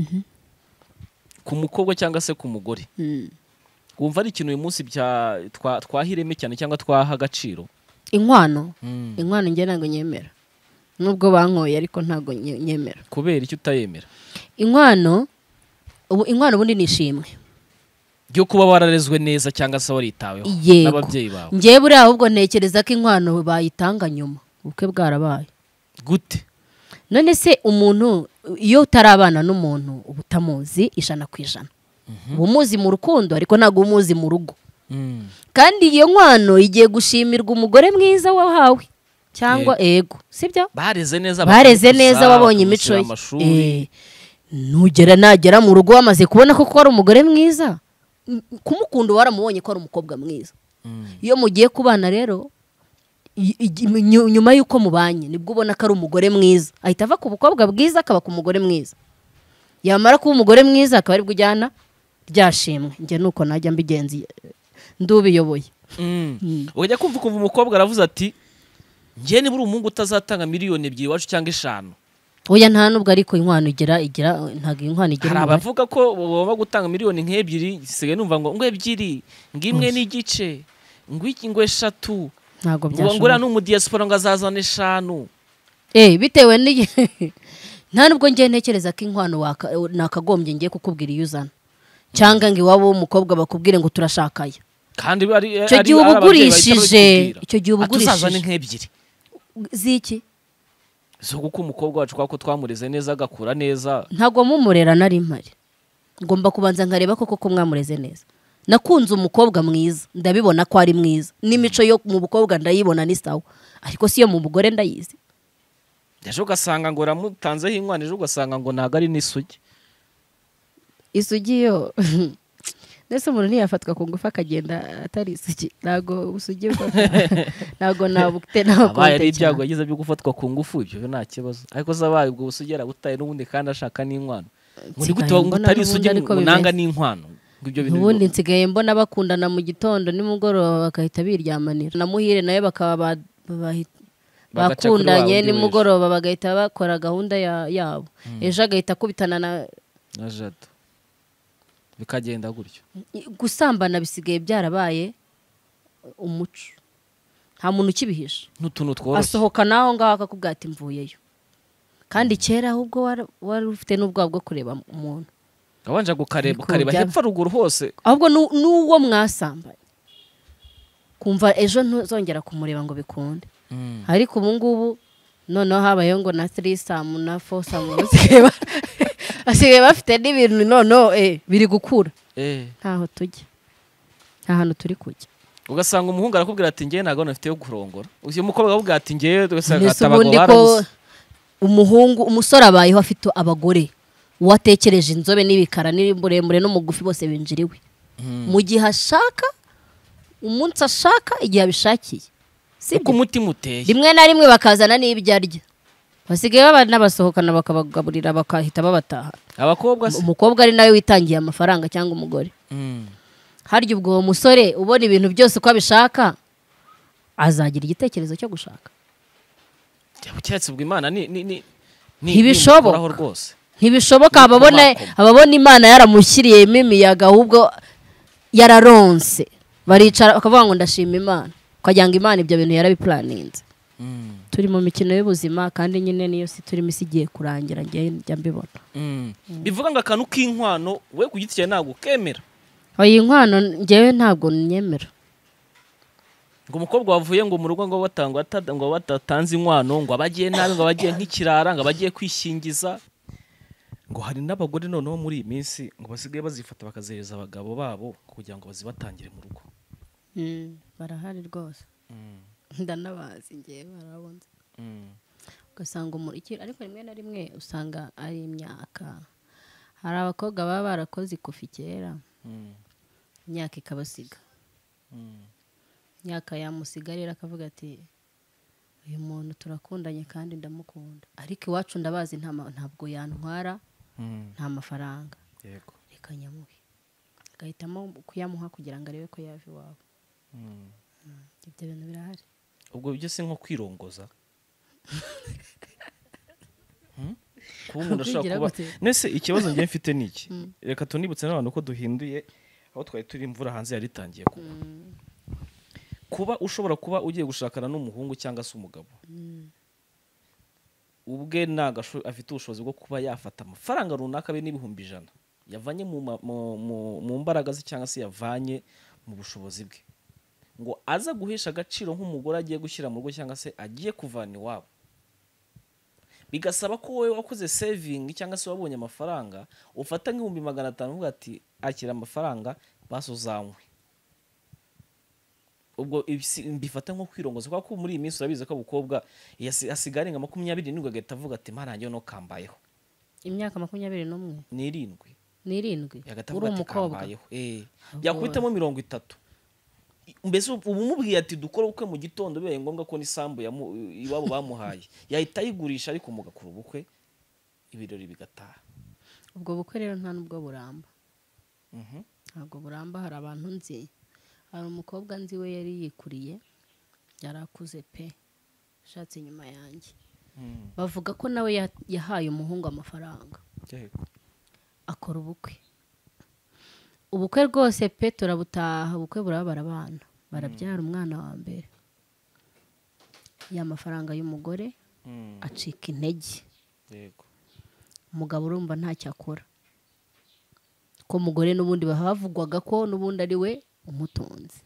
ku mukobwa cyangwa se ku mugore wumva ari ikintu uyu munsi twahireme cyane cyangwa twaha agaciro? Inkwano njye ntabwo nyemera nubwo bankoye ariko ntabwo nyemera. Kubera icyo utayemera? Inkwano ubundi nishimwe byo kuba wararezwe neza cyangwa se waritaweho n'ababyeyi bawe. Ngiye buriya ahubwo ntekereza ko inkwano bayitanga nyuma ubukwe bwarabaye. Gute? None se umuntu iyo utarabana n'umuntu uba utamuzi 100%. Uba umuzi mu rukundo ariko ntabwo umuzi mu rugo. Kandi iyo nkwano igiye gushimirwa umugore mwiza wahawe cyangwa ego sibyo? Bareze neza wabonye imico ye. Nagera mu rugo wamaze kubona ko ari umugore mwiza kumukunda waramubonye ko ari umukobwa mwiza. Iyo mugiye kubana rero nyuma yuko mubanye nibwo ubona ko ari umugore mwiza ahita ava ku bukobwa bwiza akaba ku mugore mwiza. Yamara kuba umugore mwiza akaba ari bwo ujyana ryashimwe. Nge nuko najya mbigenzi ndubiyoboye. Ujya kumva umukobwa aravuze ati ngiye nibura umuhungu utazatanga miliyoni 2 wacu cyangwa 5. Oya nta nubwo ariko inkwano igira ntago inkwano igira. Hari abavuga ko bagomba gutanga miliyoni nk'ebyiri sigaye numva ngo 2 ngimwe n'igice ngwiki ngo 3 ntago byashobora. Ngura n'umu diaspora ngo azazane 5. Bitewe nta nubwo ngiye ntekereza ko inkwano nakagombye ngiye kukubwira iyo uzana cyangwa ngo iwabo w'umukobwa bakubwire ngo turashakaya. Kandi icyo gihe ubugurishije tuzazane nk'ebyiri ziki zo kuko umukobwa wacu kwako twamureze neza agakura neza. Ntago mumurera nari mpari ngomba kubanza nkareba koko ko mwamureze neza. Nakunze umukobwa mwiza ndabibona ko ari mwiza n'imico yo mu bukobwa ndayibona ni sawa ariko siyo mu bugore ndayizi. Ejo ugasanga ngo ramutanzeho inkwano ejo ugasanga ngo ntago ari n'isugi. Isugi yo nese umuntu ntiyafatwa ku ngufu akagenda atari isugi ntago usugi ntago nabukte ntago abaye ari ibyago yagize byo gufatwa ku ngufu ibyo nta kibazo ariko zabaye ubwo usugera butaye n'ubundi kandi ashaka n'inkwano muri gute utari isugi unanga n'inkwano ngibyo bintu. Ubundi nsigaye mbona bakundana mu gitondo nimugoroba bakahita biryamanira na Muhire nayo bakaba bakundanye nimugoroba bagahita bakora gahunda yabo. Ejo agahita kubitana na Jado bikagenda gutyo. Gusambana bisigaye byarabaye umuco nta muntu ukibihisha n'utuntu tworoshye. Asohoka naho ngaho akakubwira ati mvuyeyo kandi kera ahubwo wari ufite n'ubwabo bwo kureba umuntu abanje gukareba hepfo ruguru hose ahubwo n'uwo mwasambanye kumva ejo ntuzongera kumureba ngo bikunde. Ariko ubu ngubu noneho habayeho ngo na 3 na 4 asigaye bafite n'ibintu noneho biri gukura. Ntaho tujya nta hantu turi kujya. Ugasanga umuhungu arakubwira ati ngiye ntago nafite yo kurongora uyu mukobwa akubwira ati ngiye ugasanga atabago barabuze. Umusore abayeho afite abagore watekereje inzobe n'ibikara n'imburemure n'umugufi bose binjiriwe mu gihe ashaka umunsi ashaka igihe abishakiye. Uko umutima uteye rimwe na rimwe bakazana n'ibyo arya basigaye babana basohokana bakabagaburira bakahita babataha. Abakobwa umukobwa ari nawe witangiye amafaranga cyangwa umugore. Harya ubwo umusore ubona ibintu byose uko abishaka azagira igitekerezo cyo gushaka. Cyatse ubwo Imana ni ntibishoboka rwose. ntibishoboka ababona Imana yaramushyiriyemo imiyaga ahubwo yararonse baricara bakavuga ngo ndashima Imana ukagira ngo Imana ibyo bintu yarabiplaninze. Turi mu mikino y'ubuzima kandi nyine niyo si turimo isigiye kurangira njya mbibona. Bivuga ngo akantu k'inkwano we ku giti cyawe ntabwo ukemera. Iyi nkwano njyewe ntabwo nyemera. Ngo umukobwa wavuye ngo mu rugo ngo batatanze inkwano ngo abagiye nabi ngo abagiye nk'ikirara ngo abagiye kwishingiza. Ngo hari n'abagore noneho muri iyi minsi ngo basigaye bazifata bakazihereza abagabo babo kugira ngo bazibatangire mu rugo. Barahari rwose. Ndanabazi ngiye barabonze. Ugasanga ariko rimwe na rimwe usanga ari imyaka. Hari abakobwa baba barakoze ikofi kera. Imyaka ikabasiga. Imyaka yamusigarira akavuga ati uyu muntu turakundanye kandi ndamukunda. Ariko iwacu ndabazi ntabwo yantwara. Nta mafaranga. Yego. Reka nyamuhe. Agahitamo kuyamuha kugira ngo arebe ko yava iwabo. Ibyo bintu birahari. Ubwo byo se nko kwirongoza. Kuba umuntu ashaka kuba nese ikibazo ngiye mfite niki. Reka tunibutse n'abantu ko duhinduye aho twari turi imvura hanze yari itangiye kugwa. Kuba ushobora kuba ugiye gushakana n'umuhungu cyangwa se umugabo. Ubwe afite ubushobozi bwo kuba yafata amafaranga runaka be n'ibihumbi 100 yavanye mu mbaraga ze cyangwa se yavanye mu bushobozi bwe ngo aza guhesha agaciro nk'umugore agiye gushyira mu rugo cyangwa se agiye kuvana iwabo. Bigasaba ko wowe wakoze saving cyangwa se wabonye amafaranga ufata nk'ibihumbi 500 uvuga ati akira amafaranga basuzanywe. Ubwo mbifata nko kwirongoza kuko muri iyi minsi urabize ko abukobwa asigara nka 27 agahita avuga ati marangiye no kambayeho. Imyaka 27 n'irindwi uri umukobwa yakubitamo 30. Mbese ubu mubwiye ati dukora ubukwe mu gitondo bibaye ngombwa ko n'isambu iwabo bamuhaye yahita ayigurisha ariko mugakora ubukwe ibirori bigataha. Ubwo bukwe rero nta nubwo buramba. Ntabwo buramba. Hari abantu nzi, hari umukobwa nzi we yari yikuriye yarakuze pe shatse inyuma yanjye. Bavuga ko nawe yahaye umuhungu amafaranga akora ubukwe rwose pe turabutaha. Ubukwe burabara abana barabyara umwana wa mbere. Ya mafaranga y'umugore acika intege. Umugabo urumva ntacyo akora ko umugore n'ubundi bahavugwaga ko n'ubundi ari we umutunzi.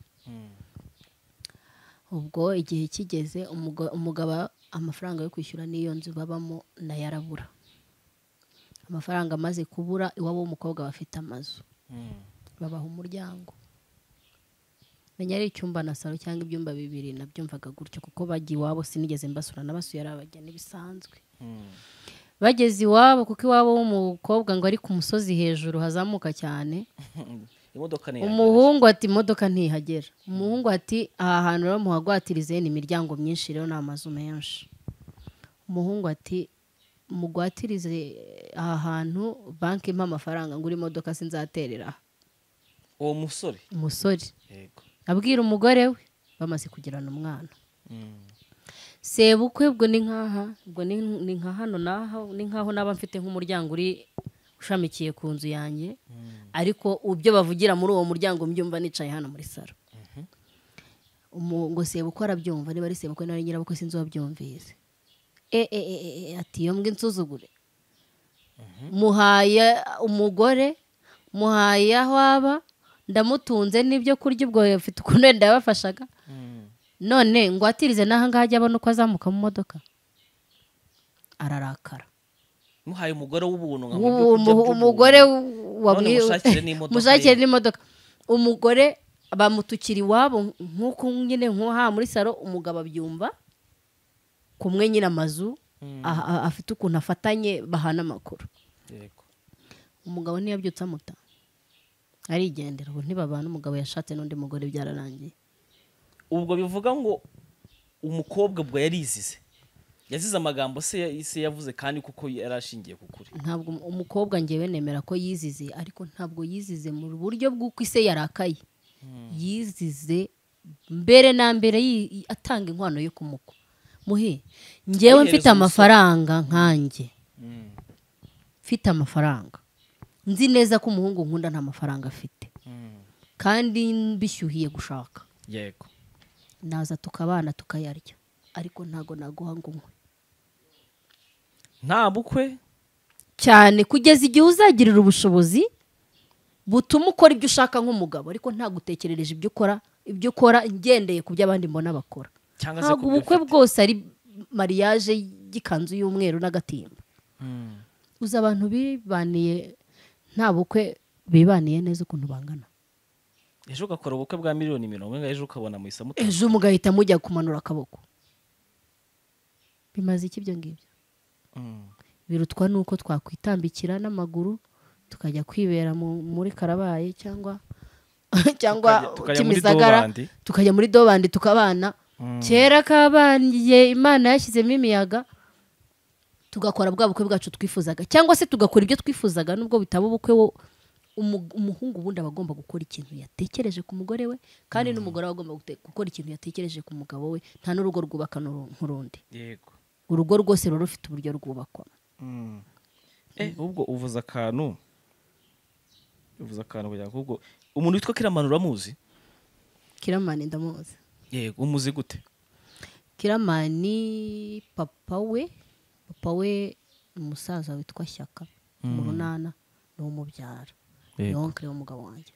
Ubwo igihe kigeze umugabo amafaranga yo kwishyura n'iyo nzu babamo nayo arabura. Amafaranga amaze kubura iwabo w'umukobwa bafite amazu. Babaha umuryango. Menya ari icyumba na salo cyangwa ibyumba 2 nabyumvaga gutyo kuko bagiye iwabo sinigeze mbasura nabasuye arabajyana bisanzwe. Bageze iwabo kuko iwabo w'umukobwa ngo ari ku musozi hejuru hazamuka cyane. Umuhungu ati imodoka ntihagera. Umuhungu ati aha hantu rero muhagwatirize ni imiryango myinshi rero n'amazu menshi. Umuhungu ati mugwatirize aha hantu banki impa amafaranga ngura imodoka sinzaterera. Uwo umusore yego abwira umugore we bamaze kugirana umwana. Sebukwe ubwo ni nkaha ubwo ni nka hano naho ni nkaho naba mfite nk'umuryango uri ushamikiye ku nzu yanjye ariko ubyo bavugira muri uwo muryango mbyumva nicaye hano muri saro. Ngo sebukwe arabyumva niba ari sebukwe nari nyirabukwe sinzi wabyumvise. Ati yo mbwe insuzugure. Muhaye umugore muhaye aho aba ndamutunze n'ibyo kurya ubwo afite ukuntu wenda yabafashaga. None ngo atirize naha ngaha ajya abona uko azamuka mu modoka. Ararakara. Muhaye umugore w'ubuntu umugore mushakire n'imodoka. Umugore bamutukira iwabo nk'uko nyine nkoha muri saro umugabo abyumva kumwe nyine amazu afite ukuntu afatanye bahana amakuru. Umugabo ntiyabyutse amuta arigendera ubu ntibabana. Umugabo yashatse n'undi mugore byararangiye. Ubwo bivuga ngo umukobwa bwo yarizize yazize amagambo se yavuze kandi kuko yarashingiye kukuri. Ntabwo umukobwa ngewe nemera ko yizize ariko ntabwo yizize mu buryo bw'uko ise yarakaye. Yizize mbere na mbere atanga inkwano yo kumukwa. Muhe ngewe mfite amafaranga nkanjye mfite amafaranga nzi neza ko umuhungu nkunda nta mafaranga afite kandi mbishyuhiye gushaka yego naza tukabana tukayarya ariko ntago naguha ngo unywe nta bukwe cyane kugeza igihe uzagirira ubushobozi butuma ukora ibyo ushaka nk'umugabo ariko ntagutekerereje ibyo ukora ngendeye ku byo abandi mbona bakora ntabwo ubukwe bwose ari mariage y'ikanzu y'umweru n'agatimba uzi abantu bibaniye nta bukwe bibaniye neza ukuntu bangana ejo ugakora ubukwe bwa miliyoni 40 ejo ukabona mu isamu ejo mugahita mujya kumanura akaboko bimaze iki ibyo ngibyo birutwa nuko twakwitambikira n'amaguru tukajya kwibera muri Karabaye cyangwa Kimisagara tukajya muri Dobandi tukabana kera kabaniye Imana yashyizemo imiyaga tugakora bwa bukwe bwacu twifuzaga cyangwa se tugakora ibyo twifuzaga nubwo bitaba ubukwe umuhungu ubundi abagomba gukora ikintu yatekereje ku mugore we kandi n'umugore agomba gukora ikintu yatekereje ku mugabo we nta n'urugo rwubaka nk'urundi yego urugo rwose rero rufite uburyo rwubakwa ubwo uvuze akantu kugira ngo umuntu witwa Kiramani uramuzi? Kiramani ndamuzi. Yego umuzi gute? Kiramani papa we umusaza witwa Shyaka mu Runana no umubyara yonke w'umugabo wanjye.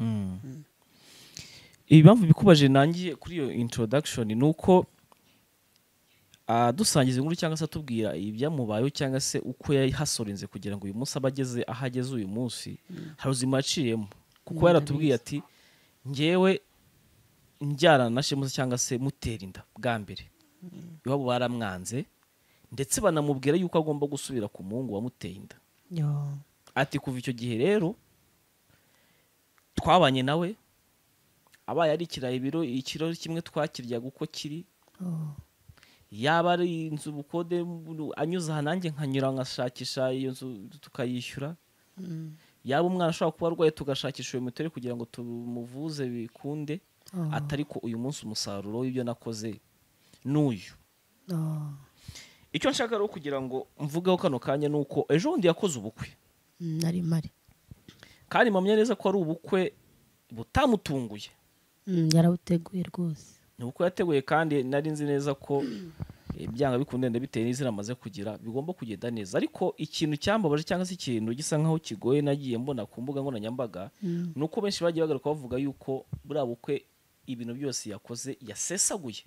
Ibamvu bikubaje nangiye kuri iyo introduction nuko dusangiza inkuru cyangwa se atubwira ibyamubayeho cyangwa se uko yahasorenze kugira ngo uyu munsi abageze ahageze uyu munsi hari uzima aciyemo kuko yaratubwiye ati ngewe njyana na shemuze cyangwa se mutera inda bwa mbere iwabo baramwanze ndetse banamubwira yuko agomba gusubira ku muhungu wamuteye inda ati kuva icyo gihe rero twabanye nawe abaye ari ikiro kimwe twakiryaga uko kiri yaba ari inzu bukode anyuze aha nanjye nkanyura nkashakisha iyo nzu tukayishyura yaba umwana ashobora kuba arwaye tugashakisha iyo mituweli kugira ngo tumuvuze bikunde atari ko uyu munsi umusaruro w'ibyo nakoze n'uyu icyo nshaka rero kugira ngo mvugeho kano kanya ni uko ejo bundi yakoze ubukwe nari mari kandi mpamya neza ko ari ubukwe butamutunguye yarabuteguye rwose ni uko yateguye kandi nari nzi neza ko byanga bikundenda bitewe n'izina amaze kugira bigomba kugenda neza ariko ikintu cyambabaje cyangwa se ikintu gisa nkaho kigoye nagiye mbona ku mbuga nkoranyambaga nuko benshi bagiye bagaruka bavuga yuko buriya bukwe ibintu byose yakoze yasesaguye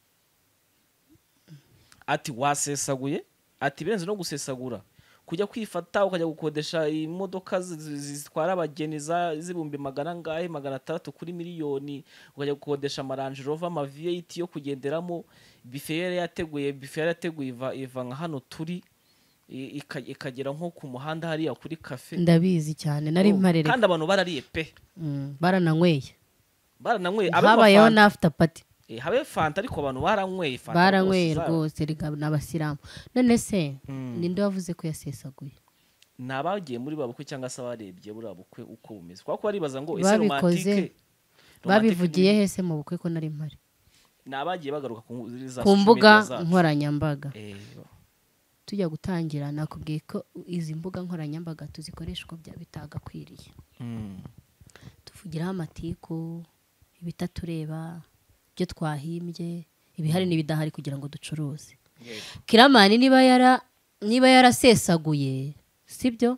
ati wasesaguye ati birenze no gusesagura kujya kwifata ukajya gukodesha imodoka zitwara abageni z'ibihumbi 600 kuri miliyoni ukajya gukodesha amarange rover ama V8 yo kugenderamo bifere yateguye iva nka hano turi ikagera nko ku muhanda hariya kuri cafe ndabizi cyane nari mparere kandi abantu barariye pe barananyweye habayeho na after party habe fanta ariko abantu baranyweye fanta baranyweye rwose n'abasilamu none se ninde wavuze ko yasesaguye nabagiye muri babukwe cyangwa se abarebye buri babukwe uko bumeze kwa ko baribaza ngo ese romantique babivugiye hese mu bukwe ko nari mpari nabagiye bagaruka ku mbuga nkoranyambaga tujya gutangira nakubwiye ko izi mbuga nkoranyambaga tuzikoresha uko bitagakwiriye tuvugiraho amatiku ibitatureba byo twahimbye ibihari n'ibidahari kugira ngo ducuruze Kiramani niba yarasesaguye sibyo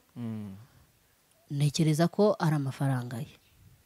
ntekereza ko ari amafaranga ye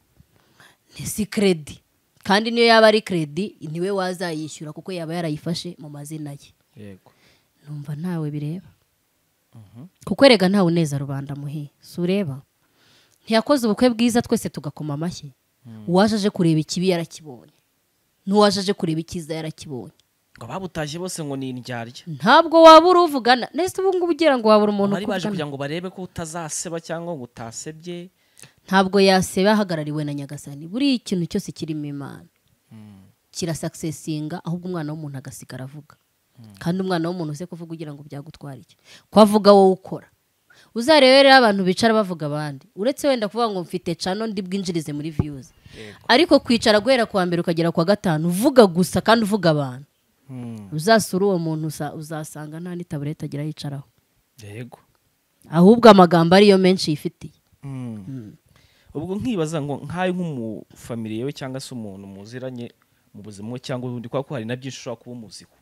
si credit kandi niyo yaba ari credit niwe wazayishyura kuko yaba yarayifashe mu mazina ye yego numva ntawe bireba kuko erega ntawe uneza rubanda muhi sureba ntiyakoze ubukwe bwiza twese tugakoma amashyi uwaje kureba ikibi yarakibonye n'uwaje kureba ikiza yarakibonye ngo babutaje bose ngo ni indyarya ntabwo waba uruvugana nese ubu ngubu ugira ngo wabura umuntu bari baje kugira ngo barebe ko utazaseba cyangwa ngo utasebye ntabwo yaseba ahagarariwe na Nyagasani buri ikintu cyose kirimo Imana kirasuccesinga ahubwo umwana w'umuntu agasigara avuga kandi umwana w'umuntu uze kuvuga ugira ngo byagutwara iki kwavuga wowe ukora uzarebera abantu bicara bavuga abandi uretse wenda kuvuga ngo mfite channel ndi bwinjirize muri views ariko kwicara guhera kwa mbere ukagera kwa gatanu uvuga gusa kandi uvuga abantu uzasura uwo muntu uzasanga nta ni tabureta agira yicaraho yego ahubwo amagambo ariyo menshi yifitiye. ubwo nkibaza ngo nkayo nk'umufamiliye we cyangwa se umuntu muziranye mu buzima cyangwa ubundi kwa ko hari na byinshi ushobora kuba umuziho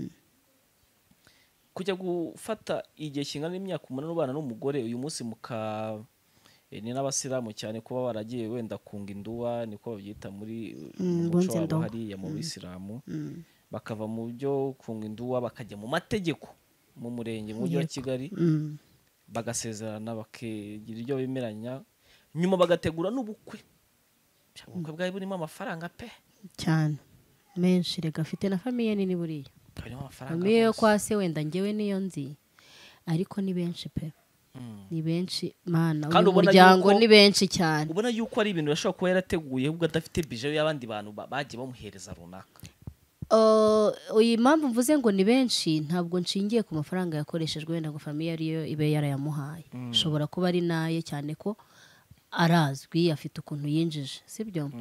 kujya gufata igihe kingana n'imyaka 8 ubana n'umugore uyu munsi ni n'abasilamu cyane kuba baragiye wenda kunga induwa niko babyita muri muco wabo hariya mu bisilamu bakava mu byo kunga induwa bakajya mu mategeko mu murenge mu mujyi wa Kigali bagasezerana bakegira ibyo bemeranya nyuma bagategura n'ubukwe ubukwe bwawe burimo amafaranga pe cyane menshi rega afite na famiye nini buriya famiye yo kwa se wenda ngewe niyo nzi ariko ni benshi pe ni benshi mana uyu muryango ni benshi cyane ubona yuko ari ibintu yashobora kuba yarateguye ubwo adafite bije y'abandi bantu bagiye bamuhereza runaka. Uyu mpamvu mvuze ngo ni benshi ntabwo nshingiye ku mafaranga yakoreshejwe wenda ngo famiye ariyo ibe yarayamuhaye ushobora kuba ari naye cyane ko arazwi afite ukuntu yinjije sibyo.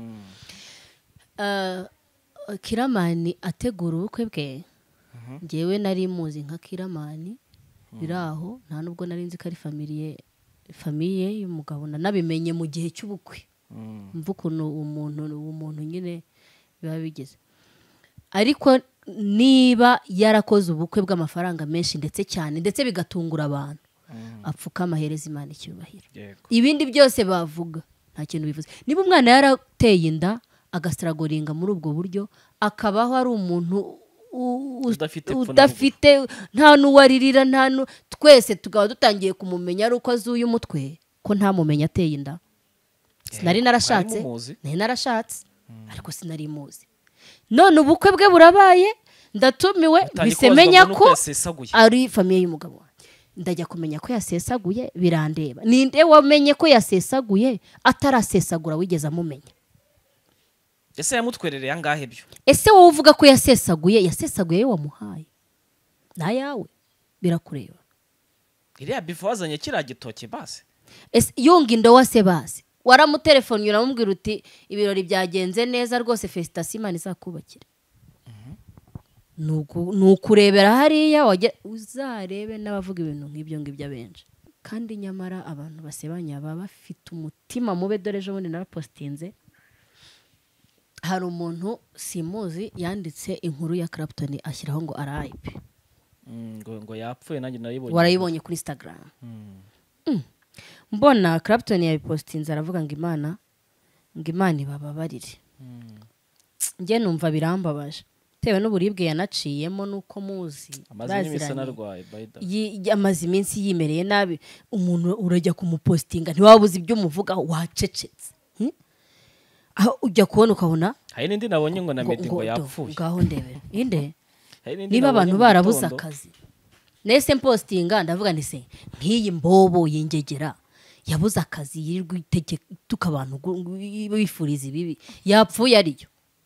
Kiramani ategura ubukwe bwe ngewe nari muzi nka Kiramani biraho nta nubwo nari nzi ko ari famiye y'umugabo nabimenye mu gihe cy'ubukwe mvu ukuntu umuntu nyine biba bigeze ariko niba yarakoze ubukwe bw'amafaranga menshi ndetse cyane ndetse bigatungura abantu apfuka amahereza Imana icyubahiro ibindi byose bavuga nta kintu bivuze. Niba umwana yarateye inda agasiragoringa muri ubwo buryo akabaho ari umuntu udafite nta n'uwaririra twese tukaba dutangiye kumumenya ari uko azuye umutwe ko ntamumenya ateye inda. Sinari narashatse ariko sinari muzi none ubukwe bwe burabaye ndatumiwe bisemenya ko ari famiye y'umugabo wanjye ndajya kumenya ko yasesaguye birandeba. Ninde wamenye ko yasesaguye atarasesagura wigeze amumenya? Ese yamutwerereye angahe byo? Ese wowe uvuga ko yasesaguye wamuhaye na yawe birakureba. Iriya before wazanye kira gitoke base ese yunga indowa se base waramutelefoni uramubwira uti ibirori byagenze neza rwose felicitation Imana izakubakira. Nukurebera hariya uzarebe n'abavuga ibintu nk'ibyo abenshi kandi nyamara abantu basebanya baba bafite umutima mube. Dore ejo bundi narapostinze hari umuntu simuzi yanditse inkuru ya Clapton ashyiraho ngo RIP ngo yapfuye nanjye naribonye warayibonye kuri Instagram. Mbona Clapton yabipostinze aravuga ngo Imana ibababarire. Nge numva birambabaje tewe n'uburibwe yanaciyemo nuko muzi amaze iminsi yimereye nabi umuntu urajya kumupostinga ntiwabuze ibyo umuvugaho wacecetse aho ujya kubona ukabona hari n'indi nabonye ngo na Meddy ngo yapfuye ngaho ndebera inde niba abantu barabuze akazi nese postinga ndavuga nti se nk'iyi mbobo yingegera yabuze akazi yirirwa itegeka abantu bifuriza ibibi yapfuye ariyo.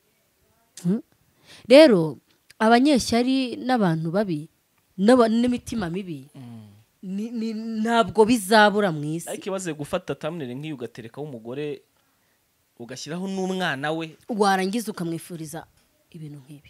Rero abanyeshyari n'abantu babi n'imitima mibi ntabwo bizabura mu isi. Ariko ibaze gufata thumbnail nk'iyo ugaterekaho umugore ugashyiraho n'umwana we warangiza ukamwifuriza ibintu nk'ibi.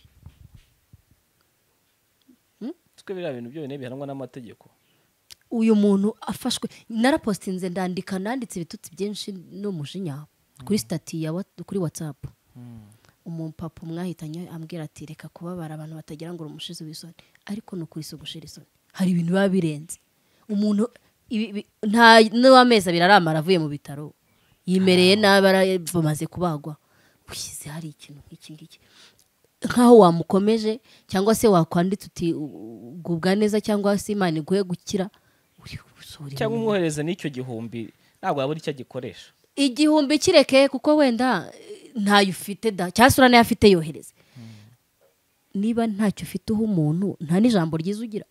Twe biriya bintu byo bihanwa n'amategeko. Uyu muntu afashwe narapostinze nanditse ibitutsi byinshi n'umujinya kuri stati kuri WhatsApp. Umupapa mwahitanye ambwira ati reka kubabara abantu batagira ngo umushize w'isoni ariko no kuri so gushira isoni hari ibintu biba birenze umuntu nta n'amezi abiri aramara avuye mu bitaro yimereye nabara bamaze kubagwa ushyize hari ikintu nk'iki nkaho wamukomeje cyangwa se wakwanditse uti gubwa neza cyangwa se Imana iguhe gukira cyangwa umwohereze n'icyo gihumbi ntabwo yabura icyo gikoresha igihumbi kireke kuko wenda ntayo ufite da cyasura nayo afite yohereze. Niba ntacyo ufite umuntu nta n'ijambo ryiza ugira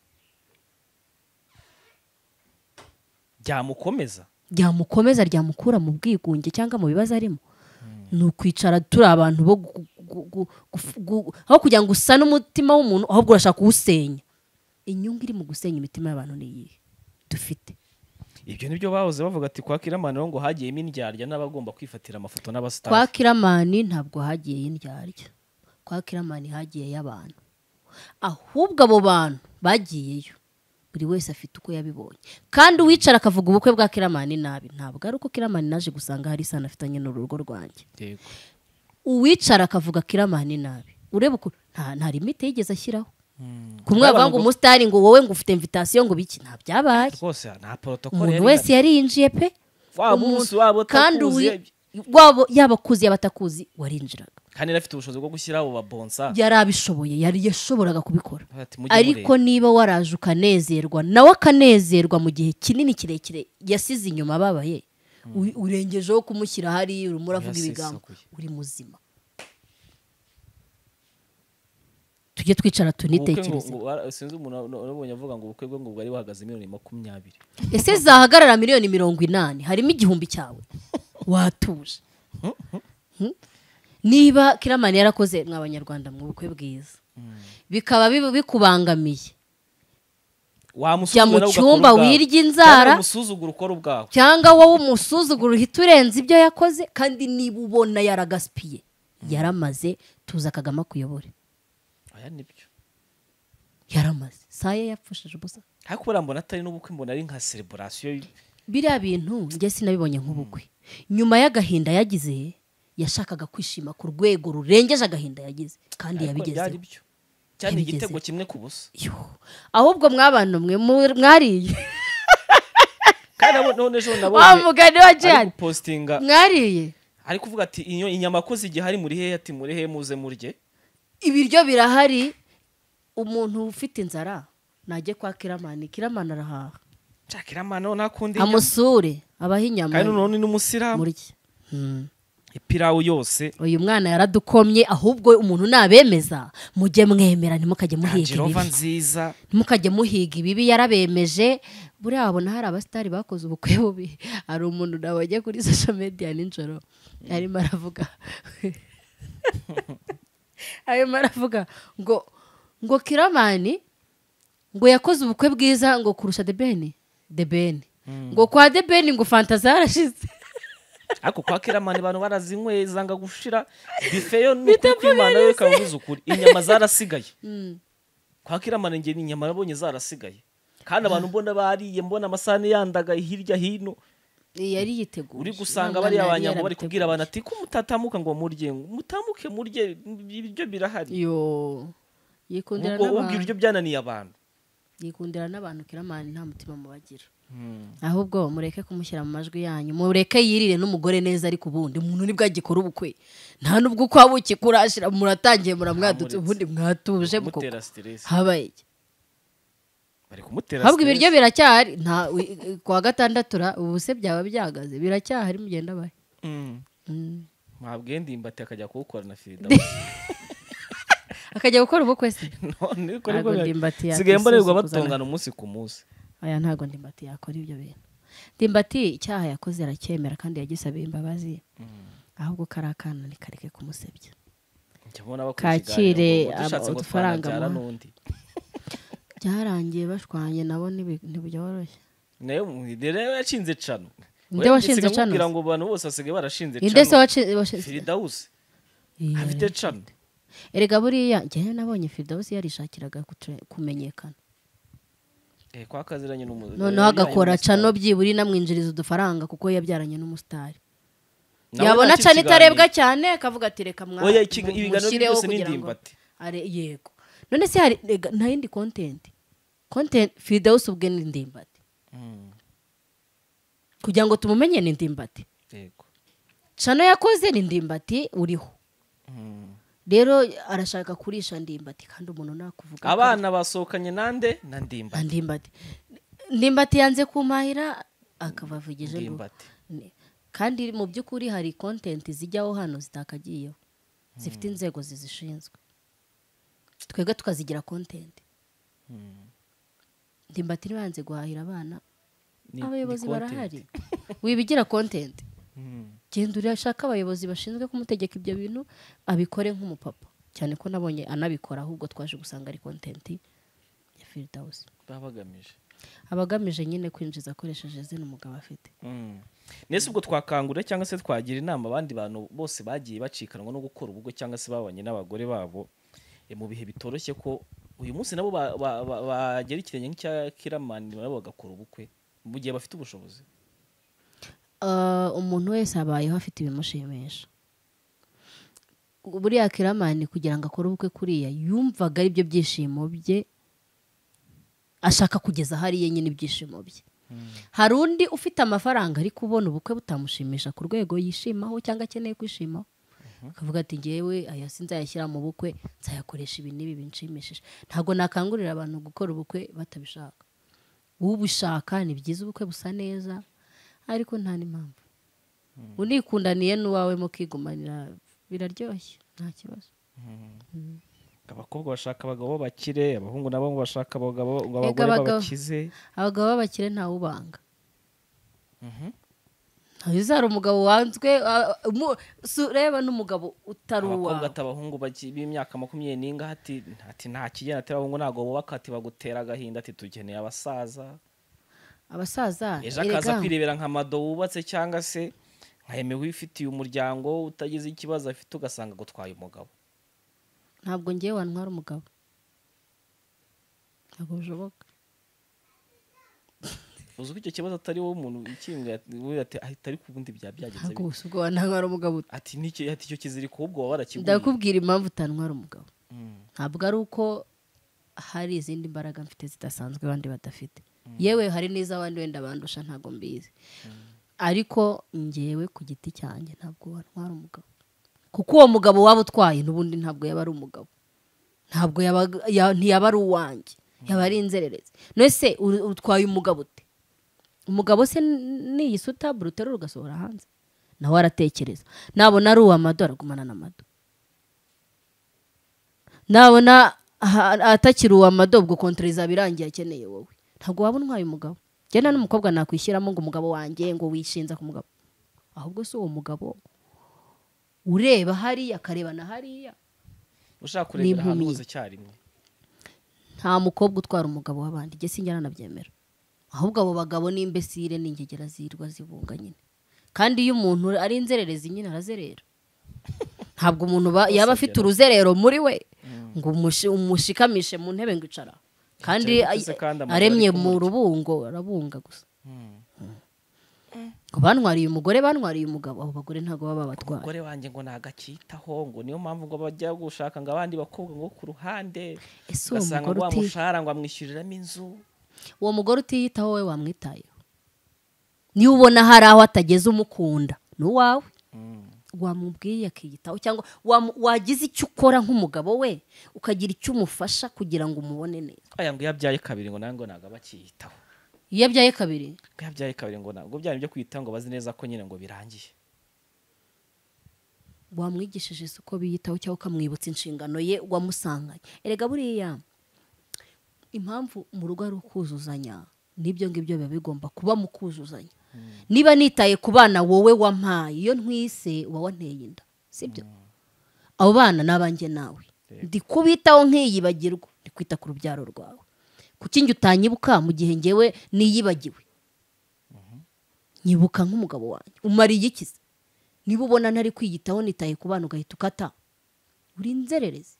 ryamukomeza ryamukura mu bwigunge cyangwa mu bibazo arimo. Nukwicara turi abantu bo aho kugira ngo usane umutima w'umuntu ahubwo urashaka kuwusenya. Inyungu iri mu gusenya imitima y'abantu ni iyihe dufite? Ibyo nibyo bahoze bavuga ati kwa Kiramani ngo hagiyemo indyarya n'abagomba kwifatira amafoto n'abastar. Kwa Kiramani ntabwo hagiye indyarya. Kwa Kiramani hagiye y'abantu. Ahubwo abo bantu bagiyeyo buri wese afite uko yabibonye kandi uwicara akavuga ubukwe bwa Kiramani nabi ntabwo ari uko Kiramani naje gusanga hari isano afitanye n'urugo rwanjye uwicara akavuga Kiramani nabi ureba uko nta limite yigeze ashyiraho kumwe bavanga umusitari ngo wowe ngo ufite invitation ngo biki nta byabaye rwose nta protocol umuntu wese yarinjiye pe wabo kandi wabo yabakuzi yabatakuzi warinjiraga kandi rafite ubushobozi bwo gushyira abo babonsa yarabishoboye yashoboraga kubikora ariko niba waraje ukanezerwa nawe akanezerwa mu gihe kinini kirekire yasize inyuma babaye urengejeho kumushyira hari urimo uravuga ibigambo uri muzima tujye twicara tunitekereze sinzi umuntu urabonye avuga ngo ubukwe bwe ngo bwari buhagaze miliyoni 20 ese zahagarara miliyoni 80 harimo igihumbi cyawe watuje niba Kiramani yarakoze mw'abanyarwanda mu bukwe bwiza bikaba bikubangamiye jya mu cyumba wirya inzara cyangwa wowe umusuzugura uhita urenza ibyo yakoze kandi niba ubona yaragasipiye yaramaze tuza Kagame kuyobora aya nibyo yaramaze saye yapfushije ubusa ariko urambona atari n'ubukwe mbona ari nka celebration biriya bintu njye sinabibonye nk'ubukwe nyuma y'agahinda yagize yashakaga kwishima ku rwego rurengeje agahinda yagize kandi yabigezeho cyane igitego kimwe ku busa ahubwo mw'abantu mwe mwariye kandi none ejo nabonye amugani wa Jane postinga mwariye ari kuvuga ati iyo inyama koze igihari muri he ati muri he muze murye ibiryo birahari umuntu ufite inzara najye kwa Kiramani arahaha Kiramani nakundi amusure abaha inyama kandi none n'umusiramu murye ipirawu yose uyu mwana yaradukomye ahubwo umuntu nabemeza mujye mwemera ntimukajye muhiga ibibi nziza ntimukajye muhiga ibibi yarabemeje buriya abona hari abasitari bakoze ubukwe bubi hari umuntu nabajya kuri social media nijoro arimo aravuga ngo Kiramani ngo yakoze ubukwe bwiza ngo kurusha The Ben ngo kwa The Ben ngo fanta zarashize ako kwa Kiramani abantu barazinywe zanga gushira bifeyo n'ukimana yo kavuze ukuri inyama zarasigaye kwa Kiramani nge n'inyama nabonye zarasigaye kandi abantu mbona bariye mbona amasane yandaga hirya hino yari yitegura uri gusanga bari abanyambo bari kubwira abantu ati ko mutatamuka ngo murye mutamuke murye ibyo birahari yikundira n'abantu ubwo ibyo byananiye abantu yikundira n'abantu Kiramani nta mutima mubagira ahubwo mureke kumushyira mu majwi yanyu mureke yirire n'umugore neza ariko ubundi umuntu nibwo agikora ubukwe nta nubwo kwa buki kurashira muratangiye muramwadutse ubundi mwatuje mutera stress habaye bari kumutera ahubwo ibiryo biracyahari nta kwa gatandatu ubuse byaba byagaze biracyahari mugenda bahe mwabwende imbati akajya kuwukora na Firida akajya gukora ubukwe se none ko sigaye mborerwa batongana umunsi ku munsi aya ntago Ndimbati yakora ibyo bintu Ndimbati icyaha yakoze aracyemera kandi yagisabiye imbabazi ahubwo karakana nikareke kumusebya kakire udufaranga byarangiye bashwanye nabo ntibyoroshye nayo rero yacinze cano nde washinze cano kugira ngo abantu bose basigaye barashinze cano inde se washinze Firidausi afite cano erega buriya njyewe nabonye Firidausi yarishakiraga kumenyekana kwa kaziranye n'umuzi noneho agakora cano byiburi namwinjiriza udufaranga kuko yabyaranye n'umusitari yabona cano itarebwa cyane akavuga ati reka ibiganiro byose ni Ndimbati yego none se hari nta yindi content Firidausi ubwe ni Ndimbati kugira ngo tumumenye ni Ndimbati yego cano yakoze ni Ndimbati uriho rero arashaka kurisha Ndimbati kandi umuntu nakuvuga abana basohokanye nande na Ndimbati yanze kumahira akabavugije Ndimbati kandi mu by'ukuri hari content zijyaho hano zitakagiyeho zifite inzego zizishinzwe twebwe tukazigira content Ndimbati nibanze guhahira abana abayobozi barahari wibigira content genda urashaka abayobozi bashinzwe kumutegeka ibyo bintu abikore nk'umupapa cyane ko nabonye anabikora ahubwo twaje gusanga ari content ya Firidausi abagamije nyine kwinjiza akoresheje zino umugabo afite nese ubwo twakangura cyangwa se twagira inama abandi bantu bose bagiye bacikanwa no gukora ubugwe cyangwa se babanye n'abagore babo mu bihe bitoroshye ko uyu munsi nabo bagera ikirenge nk'icya Kiramani nabo bagakora ubukwe mu gihe bafite ubushobozi. Umuntu wese abayeho afite ibimushimisha. Buriya Kiramani kugira ngo akore ubukwe kuriya yumvaga ari byo byishimo bye, ashaka kugeza hariya nyine ibyishimo bye. Hari undi ufite amafaranga ariko ubona ubukwe butamushimisha ku rwego yishimaho cyangwa akeneye kwishimaho, akavuga ati ngewe aya sinzayashyira mu bukwe, nzayakoresha ibi n'ibi binshimishije. Ntabwo nakangurira abantu gukora ubukwe batabishaka. Ubishaka ni byiza, ubukwe busa neza, ariko nta n'impamvu. Unikundaniye n'uwawe mukigumanira biraryoshye, nta kibazo. Abakobwa bashaka abagabo bakire, abahungu nabo bashaka abagabo bakize. Abagabo b'abakire ntawe ubanga. Hari umugabo wanzwe, reba n'umugabo utari uwawe. Abakobwa atabahungu b'imyaka 20 ati nta kigena, ati abahungu ntago bubaka, ati bagutera agahinda, ati tugeneye abasaza. Ejo akaza kwirebera nka Mado wubatse cyangwa se nka Eme wifitiye umuryango utagize ikibazo afite, ugasanga gutwaye umugabo. Ntabwo ngiye wantwara umugabo, ntabwo bishoboka. Uzi ko icyo kibazo atari wowe umuntu ikimbwe ati ahita ku bundi byagenze. Ntabwo ubwo wantwara umugabo ati icyo kiziriko ahubwo waba warakiguye. Ndakubwira impamvu utantwara umugabo. Ntabwo ari uko hari izindi mbaraga mfite zidasanzwe abandi badafite. Yewe hari n'iz'abandi wenda bandusha ntabwo mbizi. Ariko ngewe ku giti cyanjye ntabwo wantwara umugabo, kuko uwo mugabo waba utwaye n'ubundi ntabwo yaba ari umugabo, ntabwo ntiyaba ari uwanjye, yaba ari inzererezi. Nese utwaye umugabo ute? Umugabo se ni isuta bruterura ugasohora hanze? Nawe aratekereza. Nabona ari uwa Mado aragumana na Mado, nabona atakiri uwa Mado ubwo kontreza birangiye akeneye wowe. Ntabwo waba untwaye umugabo. Jyana n'umukobwa nakwishyiramo ngo umugabo wanjye ngo wishinza ku mugabo, ahubwo se uwo mugabo ureba hariya akareba na hariya, ushaka kurebera ahantu hose cyarimwe. Nta mukobwa utwara umugabo w'abandi, jye sinjya nanabyemera. Ahubwo abo bagabo ni imbesire n'ingegera zirwa zibunga nyine. Kandi iyo umuntu ari inzererezi nyine arazerera. Ntabwo umuntu yaba afite uruzerero muri we ngo umushikamishe mu ntebe ngo icara, kandi aremye mu rubungo arabunga gusa. Bantwariye umugore, bantwariye umugabo, abo bagore ntago baba batwara. Umugore wanjye ngo nagakitaho, ngo niyo mpamvu ngo bajya gushaka ngo abandi bakobwa ngo ku ruhande, ugasanga ngo amushahara ngo amwishyuriramo inzu. Uwo mugore utiyitaho we wamwitayeho. Niyo ubona hari aho atageze umukunda n'uwawe, wamubwiye akiyitaho, cyangwa wagize icyo ukora nk'umugabo we ukagira icyo umufasha kugira ngo umubone neza. Aya ngo yabyaye kabiri ngo nango naga bakiyitaho. Iyo yabyaye kabiri ngo ntabwo byari byo kwita ngo bazi neza ko nyine ngo birangiye. Wamwigishije uko biyitaho cyangwa ukamwibutsa inshingano ye wamusanganye. Erega buriya impamvu mu rugo ari ukuzuzanya, n'ibyo ngibyo biba bigomba kuba mu kuzuzanya. Niba nitaye ku bana wowe wampaye, iyo ntwise uba wanteye inda, sibyo? Abo bana nabanjye nawe, ndi kubitaho nkiyibagirwa, ndi kwita ku rubyaro rwawe. Kuki njye utanyibuka mu gihe ngewe niyibagiwe? Nyibuka nk'umugabo wanjye. Umariye iki se? Niba ubona ntari kwiyitaho nitaye ku bana ugahita ukata, uri inzererezi.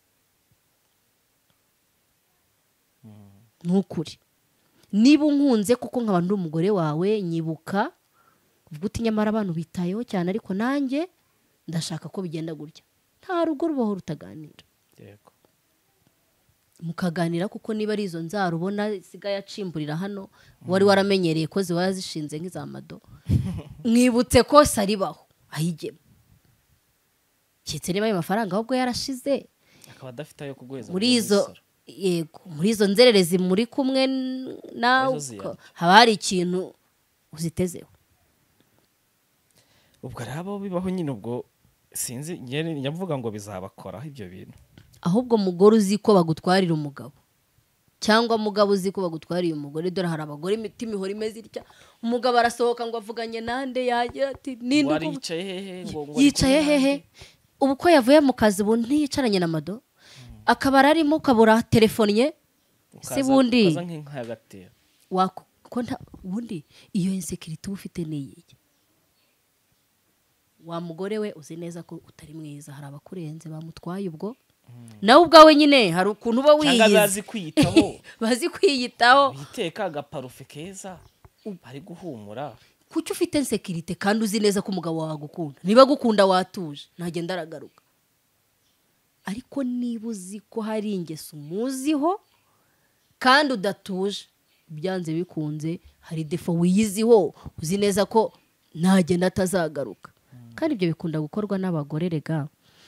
Nukuri. Niba unkunze kuko nkaba ndi umugore wawe, nyibuka uvuga uti nyamara abantu bitayeho cyane, ariko nanjye ndashaka ko bigenda gutya. Nta rugo rubaho rutaganira. Yego. Mukaganira, kuko niba ari izo nzara ubona sigaye acimburira hano, wari waramenyereye ko ziba zishinze nk'iza Mado, mwibutse ko saribaho ayigemo. Kitse niba ayo mafaranga ahubwo yarashize, akaba adafite ayo kuguheza muri izo. Yego, muri izo nzererezi muri kumwe nawe haba hari ikintu uzitezeho. Ubwo rabo bibaho nyine, ubwo sinzi nyavuga ngo bizabakoraho ibyo bintu. Ahubwo mugore uzi ko bagutwarira umugabo, cyangwa mugabo uzi ko bagutwariye umugore. Dore hari abagore imitima ihora imeze itya, umugabo arasohoka ngo avuganye nande, yagira ati ninde yicaye hehe, yicaye hehe. Ubu ko yavuye mu kazi ubu ntiyicaranye na Mado, akaba arimo ukabura telefone se bundi ukaza nk'inkagatera wakonta bundi. Iyo insecurity ufite niyi, wa mugore we uzi neza ko utari mwiza, hari abakurenze bamutwaye ubwo nawe ubwawe nyine hari ukuntu uba cyangwa wiyizi bazi kwiyitaho bazi kwiyitaho biteka agaparufe keza bari guhumura. kuki ufite insekirite kandi uzi neza ko umugabo wawe agukunda niba agukunda watuje ntagenda aragaruka ariko niba uzi ko hari ingeso umuziho kandi udatuje byanze bikunze hari defo wiyiziho uzi neza ko ntagenda atazagaruka kandi ibyo bikunda gukorwa n'abagore rega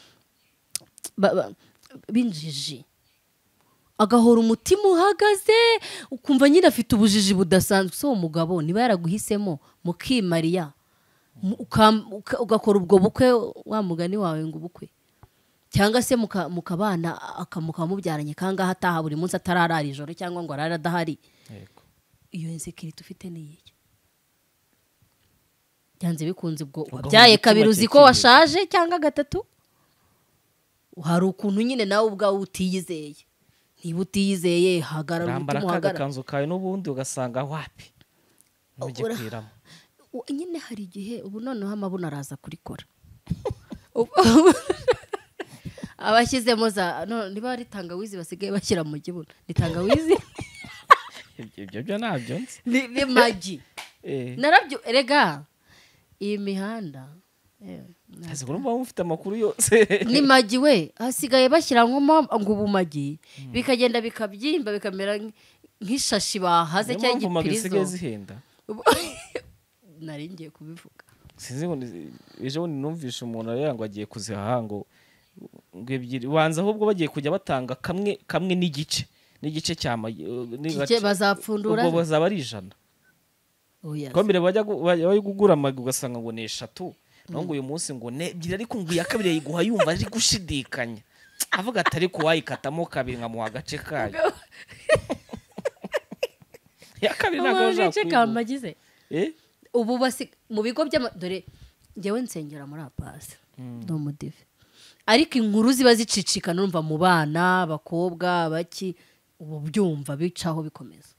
binjiji agahora umutima uhagaze ukumva nyine afite ubujiji budasanzwe so umugabo niba yaraguhisemo mukimariya ugakora ubwo bukwe wa mugani wawe ngo ubukwe cyangwa se mukabana mukamubyaranye kangaha ataha buri munsi atararara ijoro cyangwa ngo arara adahari iyo insekirite ufite ni iki byanze bikunze ubwo wabyaye kabiri uzi ko washaje cyangwa gatatu hari ukuntu nyine nawe ubwawe utiyizeye niba utiyizeye hagarara umutima uhagarara agakanzu kawe n'ubundi ugasanga wapi ntujye kwiramo nyine hari igihe ubu noneho amabuno araza kurikora abashyizemo niba ari tangawizi basigaye bashyira mu kibuno ni tangawizi ibyo ntabyo nzi ni magi narabyo rega iyi mihanda ese urumva mufite amakuru yose ni magi we hasigaye bashyira ngo ubu magi bikagenda bikabyimba bikamera nk'ishashi bahaze cyangwa igipirizo nari ngiye kubivuga sinzi ngo ejo bundi numvishe umuntu areba ngo agiye kuzihaha ngo ebyiri banza ahubwo bagiye kujya batanga kamwe n'igice cya magi bazapfundura ubwo bazaba ari 100 ko mbere bajya kugura amagi ugasanga ngo ni 3 naho ngo uyu munsi ngo ne ebyiri ariko ngo iya kabiri yiguha yumva ari gushidikanya avuga ati ariko wayikatamo kabiri nkamuha agace kayo ya kabiri ntabwo agace kamagize ubu mu bigo dore njyewe nsengera muri apasi ndo mudive ariko inkuru ziba zicicikana urumva mu bana abakobwa baki ubu byumva bicaho bikomeza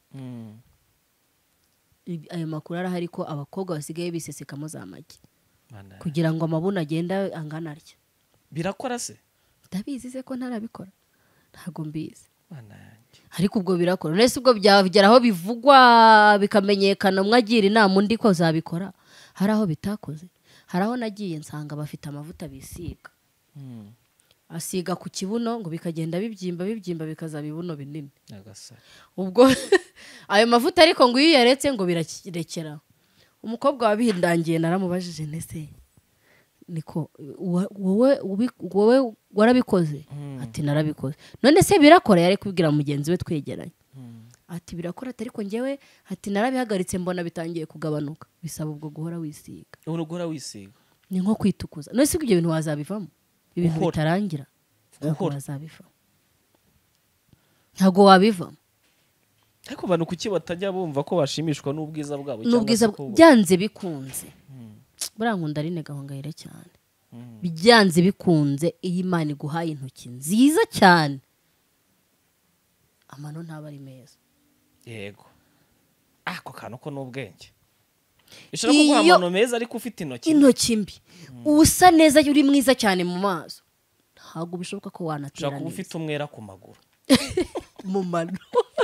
ayo makuru arahari ko abakobwa basigaye bisesekamo za magi kugira ngo amabuno agenda angana atya birakora se ndabizi se ko ntarabikora ntago mbizi ariko ubwo birakora nese ubwo byagera aho bivugwa bikamenyekana mwagira inama undi ko zabikora hari aho bitakoze hari aho nagiye nsanga bafite amavuta bisiga asiga ku kibuno ngo bikagenda bibyimba bikazaba ibibuno binini ubwo ayo mavuta ariko ngo iyo yaretse ngo birarekera umukobwa wabihindangiye naramubajije nese niko wowe warabikoze ati narabikoze none se birakora yari kubwira mugenzi we twegeranye ati birakora ariko njyewe ati narabihagaritse mbona bitangiye kugabanuka bisaba ubwo guhora wisiga ni nko kwitukuza none se ibyo bintu wazabivamo ibintu bitarangira wazabivamo ntabwo wabivamo ariko abantu kuki batajya bumva ko bashimishwa n'ubwiza bwabo n'ubwiza byanze bikunze buriya nkunda ari gahongayire cyane byanze bikunze iyo Imana iguhaye intoki nziza cyane amano ntaba ari meza yego ako kantu ko n'ubwenge ishobora kuguha amano meza ariko ufite intoki mbi usa neza uri mwiza cyane mu maso ntabwo bishoboka ko wanatera neza ushobora kuba ufite umwera ku maguru mu mano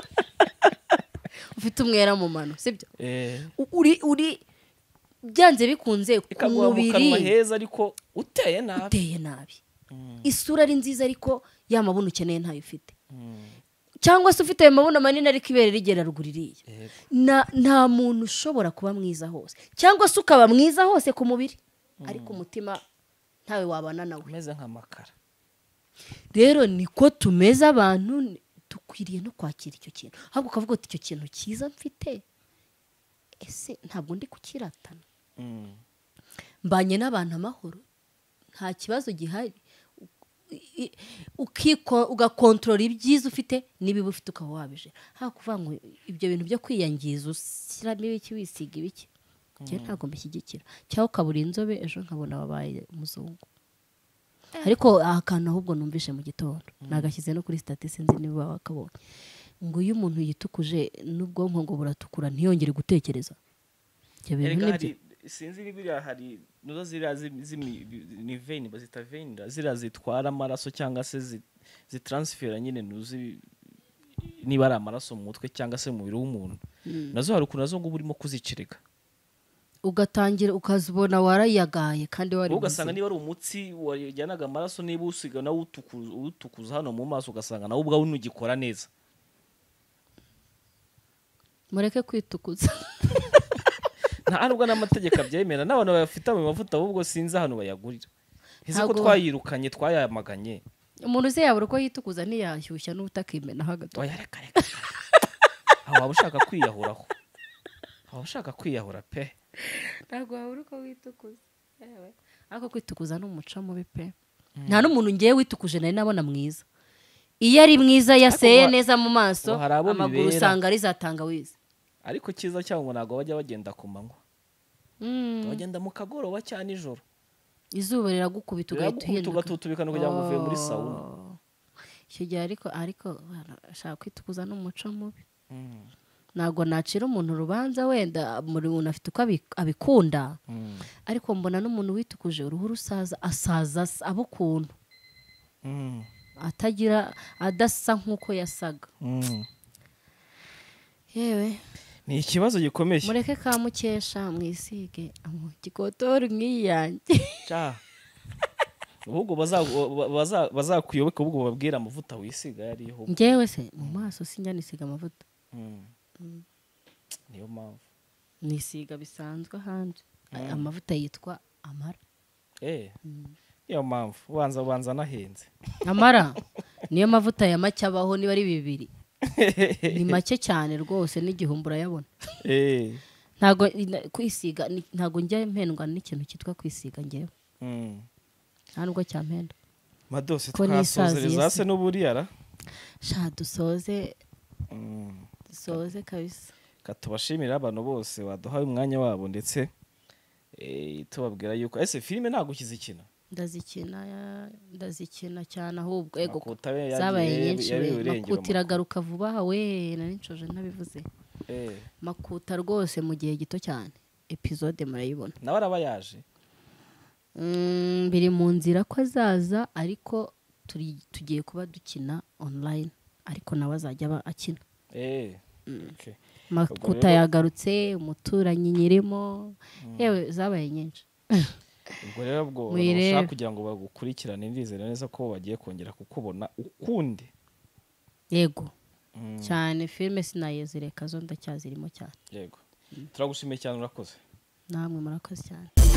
ufite umwera mu mano sibyo uri byanze bikunze ku mubiri heza ariko uteye nabi isura ari nziza ariko ya mabuno ukeneye ntayo ufite cyangwa se ufite ayo mabuno manini ariko ibere rigera ruguru iriya nta muntu ushobora kuba mwiza hose cyangwa se ukaba mwiza hose ku mubiri ariko umutima ntawe wabana nawe umeze nk'amakara rero niko tumeze abantu dukwiriye no kwakira icyo kintu ahubwo ukavuga uti icyo kintu cyiza mfite ese ntabwo ndi kukiratana mbanye n'abantu amahoro nta kibazo gihari ugakontorora ibyiza ufite n'ibibi ufite ukaba wabije nta kuvuga ngo ibyo bintu byo kwiyangiza ushyiramo ibiki wisiga ibiki ntabwo mbishyigikira cyangwa ukabura inzobe ejo nkabona wabaye umuzungu ariko aha kantu ahubwo numvishe mu gitondo nagashyize no kuri sitati sinzi niba wakabonye ngo iyo umuntu yitukuje n'ubwonko ngo buratukura ntiyongere gutekereza ibyo bintu nibyo sinzi biriya hari nuzo ziriya ni vein bazita vein ziriya zitwara amaraso cyangwa se zitransfera nyine nuzi niba ari amaraso mu mutwe cyangwa se mu mubiri w'umuntu nazo hari ukuntu nazo ngo urimo kuzicirika ugatangira ukazibona warayagaye kandi wari ugasanga niba ari umutsi wajyanaga amaraso niba usiga nawe utukuza hano mu maso ugasanga nawe ubwawe ntugikora neza. Mureke kwitukuza. Nta nubwo n'amategeko abyemera n'abantu bafite amavuta ahubwo sinzi hano bayagurira. Ese ko twayirukanye twayamaganye. Umuntu uzi yabura uko yitukuza ntiyashyushya n'ubutakimena hagati. Oya reka. Aho waba ushaka kwiyahuraho. Aho ushaka kwiyahura pe. Ntabwo wabura uko witukuza. Ariko kwitukuza n'umuca mubi pe. Nta n'umuntu ngiye witukuje nari nabona mwiza. Iyo ari mwiza yaseye neza mu maso amaguru usanga rizatanga wize. Ariko kiza cyangwa ntago bajya bagenda ku manywa. Bagenda mu kagoroba cyane ijoro. Izuba riragukubita ugahita uhinduka. Ugatutubikana kugira ngo uvuye muri sauna. Icyo gihe ariko ashaka kwitukuza n'umuco mubi. Ntago nacira umuntu urubanza wenda muri umuntu afite uko abikunda. Ariko mbona n'umuntu witukuje uruhu rusaza asaza abukuntu. Atagira adasa nkuko yasaga. Yewe ni ikibazo gikomeye. Mureke kamukesha mwisige gikotori nk'iyanjye. Cha ubwo bazakuyoboka ubwo babwira amavuta wisiga yariho. Ngewe se mu maso sinjya nisiga amavuta. Niyo mpamvu nisiga bisanzwe hanze. Amavuta yitwa Amara. Niyo mpamvu ubanza nahenze. Amara niyo mavuta ya make abaho niba ari 2. Ni make cyane rwose n'igihumbura yabona. Ntago kwisiga ntago njya mpendwa n'ikintu cyitwa kwisiga ngewe. Nta nubwo cyampenda. Madose twasozereza se n'uburiyara. Sha dusoze kabisa. Katubashimira abantu bose baduhaye umwanya wabo ndetse tubabwira yuko ese filime ntago kizikina. Ndazikina cyane ahubwo ego zabaye nyinshi. Makuta iragaruka vuba we nari nshoje ntabivuze. Makuta rwose mu gihe gito cyane episode murayibona. Nawe araba yaje. Biri mu nzira ko azaza ariko tugiye kuba dukina online ariko nawe azajya akina. Okay. Makuta yagarutse umuturanyi nyirimo yewe zabaye nyinshi. Ubwo rero bwo ushaka kugira ngo bagukurikirane ndizera neza ko bagiye kongera kukubona ukundi. Yego. Cyane filme sinayezereka zo ndacyazirimo cyane. Yego. Turagushimiye cyane urakoze. Namwe murakoze cyane.